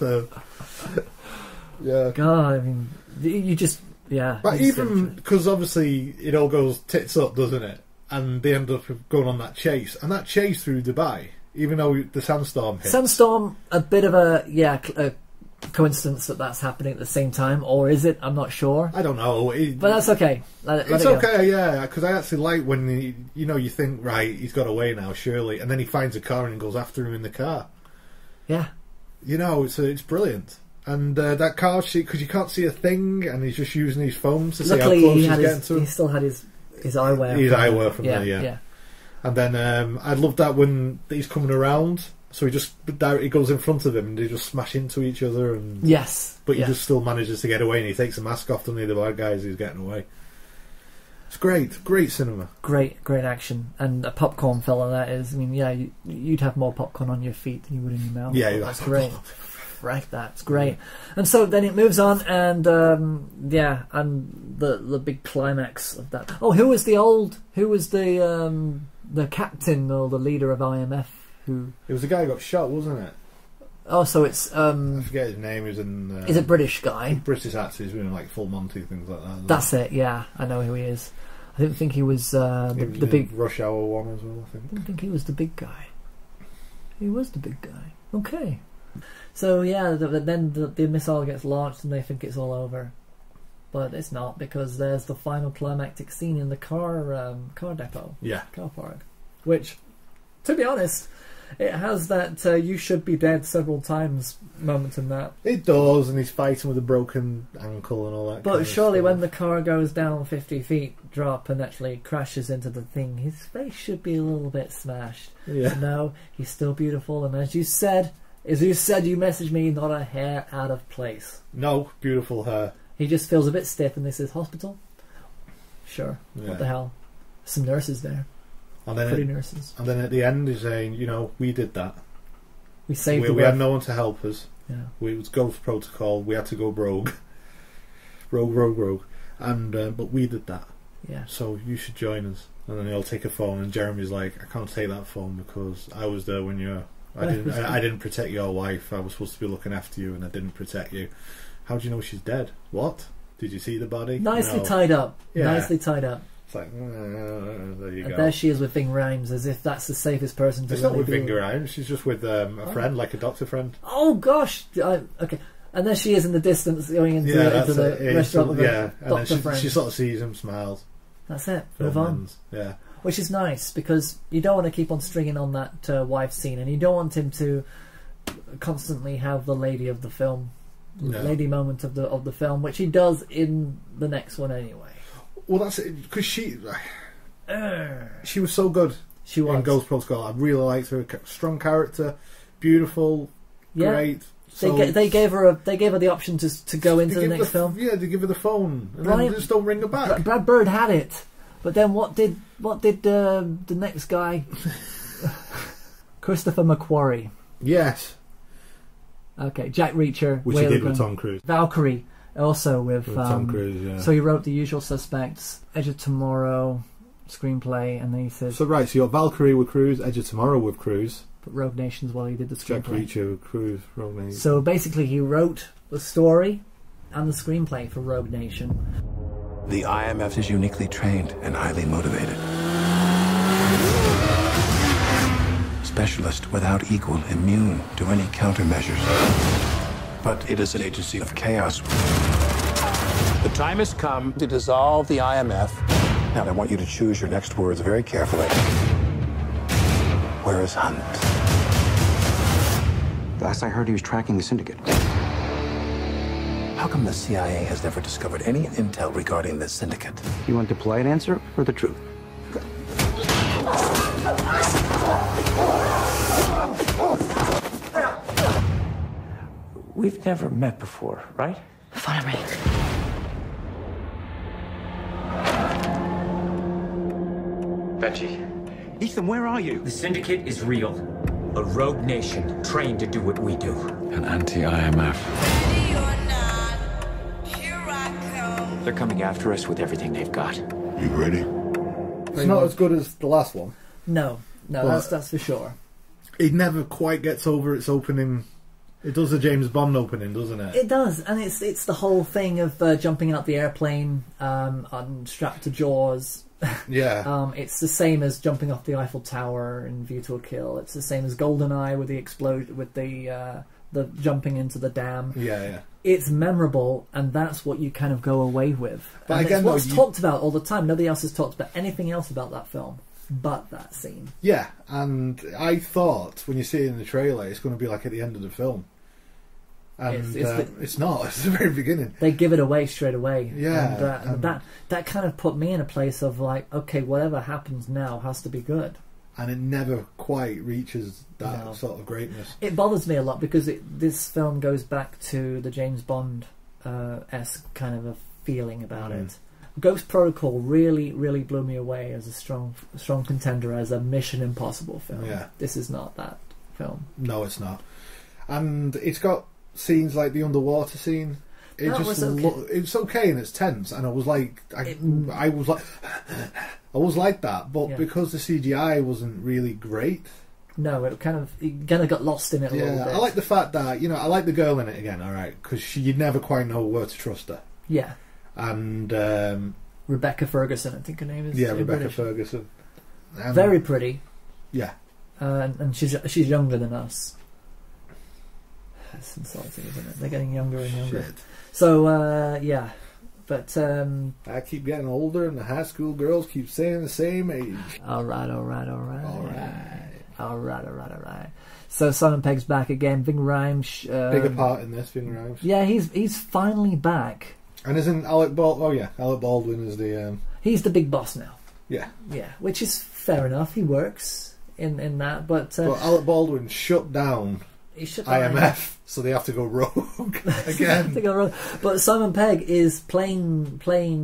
yeah. God, I mean, you just But even because obviously it all goes tits up, doesn't it? And they end up going on that chase, and that chase through Dubai, even though the sandstorm hits. Sandstorm, a bit of a coincidence that that's happening at the same time, or is it? I'm not sure. I don't know. But that's okay. Let It's it go. okay, yeah, because I actually like when you think, right, he's got away now, surely, and then he finds a car and goes after him in the car. Yeah. It's brilliant. And that car, because you can't see a thing, and he's just using his phone to see how Luckily, close he he's had getting to him. he still had his eyewear. His eyewear from yeah, there, yeah. yeah. And then I love that when he's coming around, so he goes in front of him and they just smash into each other. And Yes. But he just still manages to get away, and he takes the mask off, doesn't he, the bad guys, he's getting away. It's great cinema. Great action. And a popcorn fella that is. I mean, yeah, you'd have more popcorn on your feet than you would in your mouth. Yeah, that's great. Right, that's great. And so then it moves on, and and the big climax of that. Oh, who was the captain or the leader of IMF? Who? It was the guy who got shot, wasn't it? Oh, so it's I forget his name. He was in. He's a British guy. British actor. He's doing like Full Monty, things like that. That's it. Yeah, I know who he is. I didn't think he was the big Rush Hour one as well. I think. I didn't think he was the big guy. He was the big guy. Okay. So yeah, then the missile gets launched and they think it's all over, but it's not, because there's the final climactic scene in the car depot, car park, which, to be honest, it has that "you should be dead several times" moment in that. It does, and he's fighting with a broken ankle and all that. But surely, when the car goes down 50 feet drop and actually crashes into the thing, his face should be a little bit smashed. Yeah. But no, he's still beautiful, and as you said, you messaged me, not a hair out of place. No, beautiful hair. He just feels a bit stiff, and this is hospital. Sure, Yeah. what the hell? Some nurses there. And then Pretty nurses. And then at the end, he's saying, we did that. We saved we had no one to help us. Yeah. It was Ghost Protocol. We had to go rogue. rogue. And but we did that. Yeah. So you should join us. And then he'll take a phone, and Jeremy's like, I can't take that phone because I was there when I didn't protect your wife. I was supposed to be looking after you, and I didn't protect you. How do you know she's dead? What? Did you see the body? Nicely No. tied up. Yeah. Nicely tied up. It's like, there you And go. there she is with Ving Rhames, as if that's the safest person to It's not really with be Ving Rhames. She's just with a friend, like a doctor friend. Oh gosh! Okay. And there she is in the distance going into the restaurant with a doctor friend. She sort of sees him, smiles. That's it. Film Move on. ends. Yeah. Which is nice, because you don't want to keep on stringing on that wife scene, and you don't want him to constantly have the lady of the film, lady moment of the film, which he does in the next one anyway. Well, that's it, because she was so good. She was in Ghost Protocol. I really liked her. Strong character, beautiful, great. They gave her the option to go into the next film. Yeah, they give her the phone, and then just don't ring her back. Brad Bird had it, but then what did the next guy, Christopher McQuarrie? Yes. Okay, Jack Reacher, which he did with Tom Cruise. Valkyrie, also with Tom Cruise. Yeah. So he wrote The Usual Suspects, Edge of Tomorrow, screenplay, and then he says. So right, so you got Valkyrie with Cruise, Edge of Tomorrow with Cruise. But Rogue Nation's while he did the screenplay. Jack Reacher with Cruise, Rogue Nation. So basically, he wrote the story and the screenplay for Rogue Nation. The IMF is uniquely trained and highly motivated. Specialist without equal, immune to any countermeasures. But it is an agency of chaos. The time has come to dissolve the IMF. Now, I want you to choose your next words very carefully. Where is Hunt? Last I heard, he was tracking the syndicate. How come the CIA has never discovered any intel regarding this syndicate? You want the polite answer or the truth? We've never met before, right? Follow me. Benji. Ethan, where are you? The Syndicate is real. A rogue nation trained to do what we do. An anti-IMF. They're coming after us with everything they've got. You ready? It's not as good as the last one. No, that's for sure. It never quite gets over its opening. It does the James Bond opening, doesn't it? It does, and it's the whole thing of jumping out the airplane, strapped to Jaws. Yeah. It's the same as jumping off the Eiffel Tower in View to a Kill. It's the same as GoldenEye with the the jumping into the dam. Yeah. It's memorable, and that's what you kind of go away with. But and again, it's what's talked about all the time. Nobody else has talked about anything else about that film but that scene. Yeah, and I thought when you see it in the trailer, it's going to be like at the end of the film. And it's not. It's the very beginning. They give it away straight away. Yeah. And that kind of put me in a place of like, okay, whatever happens now has to be good. And it never quite reaches that sort of greatness. It bothers me a lot because this film goes back to the James Bond-esque kind of a feeling about it. Ghost Protocol really, really blew me away as a strong contender as a Mission Impossible film. Yeah. This is not that film. No, it's not. And it's got scenes like the underwater scene. It's okay and it's tense, and I was like that, but because the CGI wasn't really great. No, it kind of got lost in it a little bit. I like the fact that I like the girl in it again. All right, because you never quite know where to trust her. Yeah. And Rebecca Ferguson, I think her name is. Yeah, Rebecca Ferguson. Very pretty. Yeah. And she's younger than us. That's insulting, isn't it? They're getting younger and younger. Shit. So, yeah. But I keep getting older, and the high school girls keep saying the same age. All right. So Simon Pegg's back again. Ving Rhames, bigger part in this. Ving Rhames. Yeah, he's finally back. And isn't Alec Baldwin? Oh yeah, Alec Baldwin is the. He's the big boss now. Yeah. Yeah, which is fair enough. He works in that, but Alec Baldwin shut down. IMF, so they have to go rogue again. But Simon Pegg is playing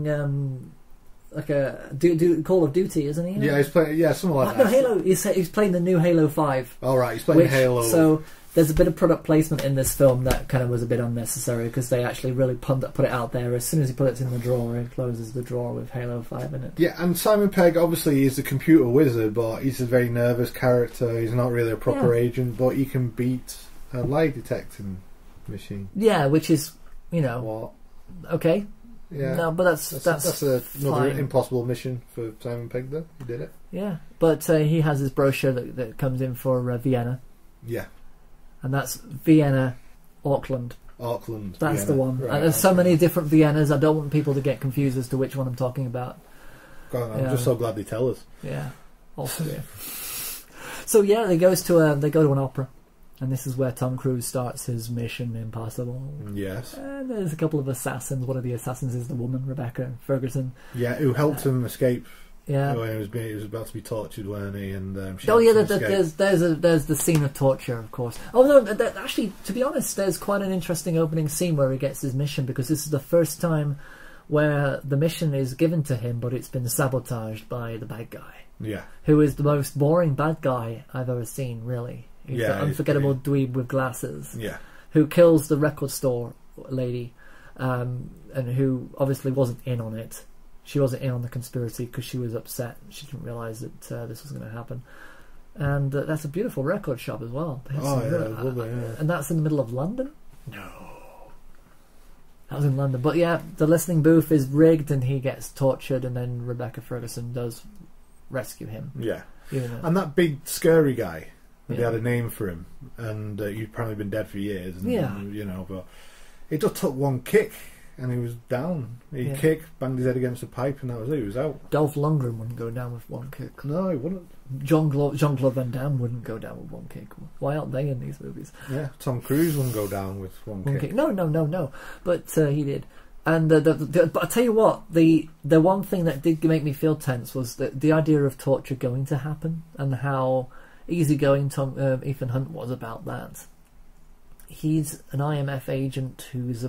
like a Call of Duty, isn't he? Yeah, he's playing. Yeah, something like that. No, Halo. He's playing the new Halo 5. All right, he's playing Halo. So there's a bit of product placement in this film that kind of was a bit unnecessary because they actually really put it out there. As soon as he puts it in the drawer, he closes the drawer with Halo 5 in it. Yeah, and Simon Pegg obviously is a computer wizard, but he's a very nervous character. He's not really a proper agent, but he can beat a lie detecting machine. Yeah, which is okay. Yeah, no, but that's another impossible mission for Simon Pegg. Though he did it. Yeah, but he has his brochure that comes in for Vienna. Yeah. And that's Vienna, Auckland. That's Vienna. the one. Right, and there's so many different Viennas. I don't want people to get confused as to which one I'm talking about. God, I'm just so glad they tell us. Yeah, Austria. So yeah, they go to an opera, and this is where Tom Cruise starts his Mission Impossible. Yes. And there's a couple of assassins. One of the assassins is the woman Rebecca Ferguson. Yeah, who helped him escape. Yeah, when he was about to be tortured, weren't he? And there's the scene of torture, of course. Oh no, actually, to be honest, there's quite an interesting opening scene where he gets his mission, because this is the first time where the mission is given to him, but it's been sabotaged by the bad guy. Yeah, who is the most boring bad guy I've ever seen. Really, he's the unforgettable dweeb with glasses. Yeah, who kills the record store lady, and who obviously wasn't in on it. She wasn't in on the conspiracy because she was upset. She didn't realise that this was going to happen. And that's a beautiful record shop as well. And that's in the middle of London? No. That was in London. But yeah, the listening booth is rigged and he gets tortured, and then Rebecca Ferguson does rescue him. Yeah. And that big scary guy, they had a name for him, and he'd probably been dead for years. And, but it just took one kick. And he was down. He kicked, banged his head against a pipe, and that was it. He was out. Dolph Lundgren wouldn't go down with one kick. No, he wouldn't. Jean-Claude Van Damme wouldn't go down with one kick. Why aren't they in these movies? Yeah, Tom Cruise wouldn't go down with one kick. No. But he did. And but I tell you what, the one thing that did make me feel tense was the idea of torture going to happen, and how easygoing Ethan Hunt was about that. He's an IMF agent who's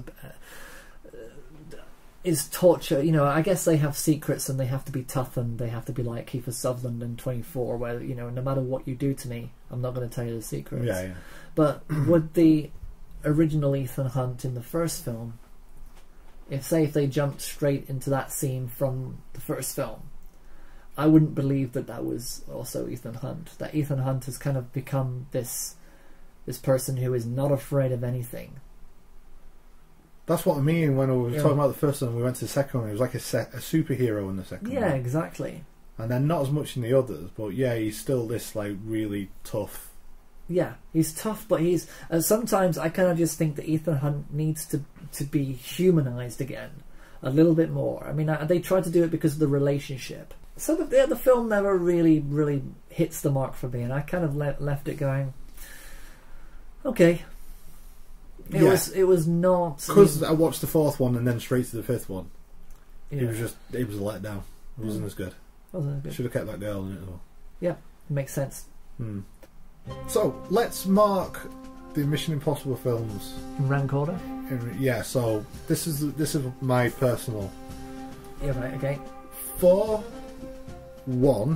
is torture. I guess they have secrets and they have to be tough, and they have to be like Kiefer Sutherland in 24, where no matter what you do to me, I'm not going to tell you the secrets. Yeah. But with the original Ethan Hunt in the first film, if they jumped straight into that scene from the first film, I wouldn't believe that was also Ethan Hunt. That Ethan Hunt has kind of become this person who is not afraid of anything. That's what I mean when we were talking about the first one. We went to the second one. He was like a superhero in the second one. Yeah, exactly. And then not as much in the others, but yeah, he's still this like really tough Yeah, he's tough, but he's... sometimes I kind of just think that Ethan Hunt needs to be humanized again a little bit more. I mean, they tried to do it because of the relationship. So the film never really hits the mark for me, and I kind of left it going, okay. It was not... Because I watched the fourth one and then straight to the fifth one. Yeah. It was a letdown. It wasn't as good. Wasn't as good. Should have kept that girl in it though. Yeah, it makes sense. So let's mark the Mission Impossible films in rank order. Yeah. So this is my personal. Yeah. Right. Okay. 4, 1,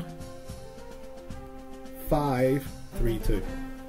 5, 3, 2.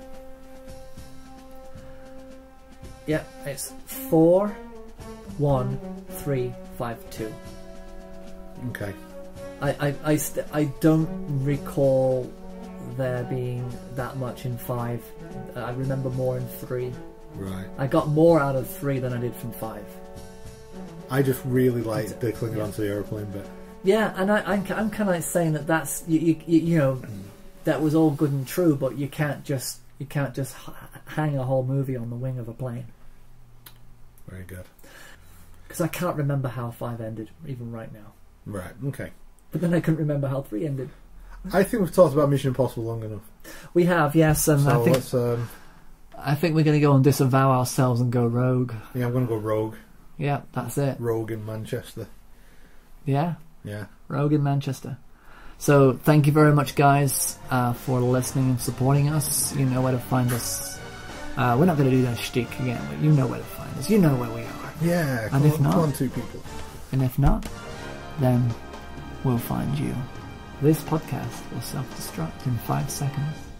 Yeah, it's 4, 1, 3, 5, 2. Okay. I don't recall there being that much in 5. I remember more in 3. Right. I got more out of 3 than I did from 5. I just really liked the clinging onto the aeroplane bit. Yeah, and I'm kind of saying that's you know that was all good and true, but you can't just hang a whole movie on the wing of a plane. Very good. Because I can't remember how 5 ended, even right now. Right, okay. But then I couldn't remember how 3 ended. I think we've talked about Mission Impossible long enough. We have, yes, and so I think we're going to go and disavow ourselves and go rogue. Yeah, I'm going to go rogue. Yeah, that's it. Rogue in Manchester. Yeah. Yeah. Rogue in Manchester. So thank you very much, guys, for listening and supporting us. You know where to find us. We're not going to do that shtick again, but you know where to find us. You know where we are. Yeah, and if not, come on, 2 people. And if not, then we'll find you. This podcast will self-destruct in 5 seconds.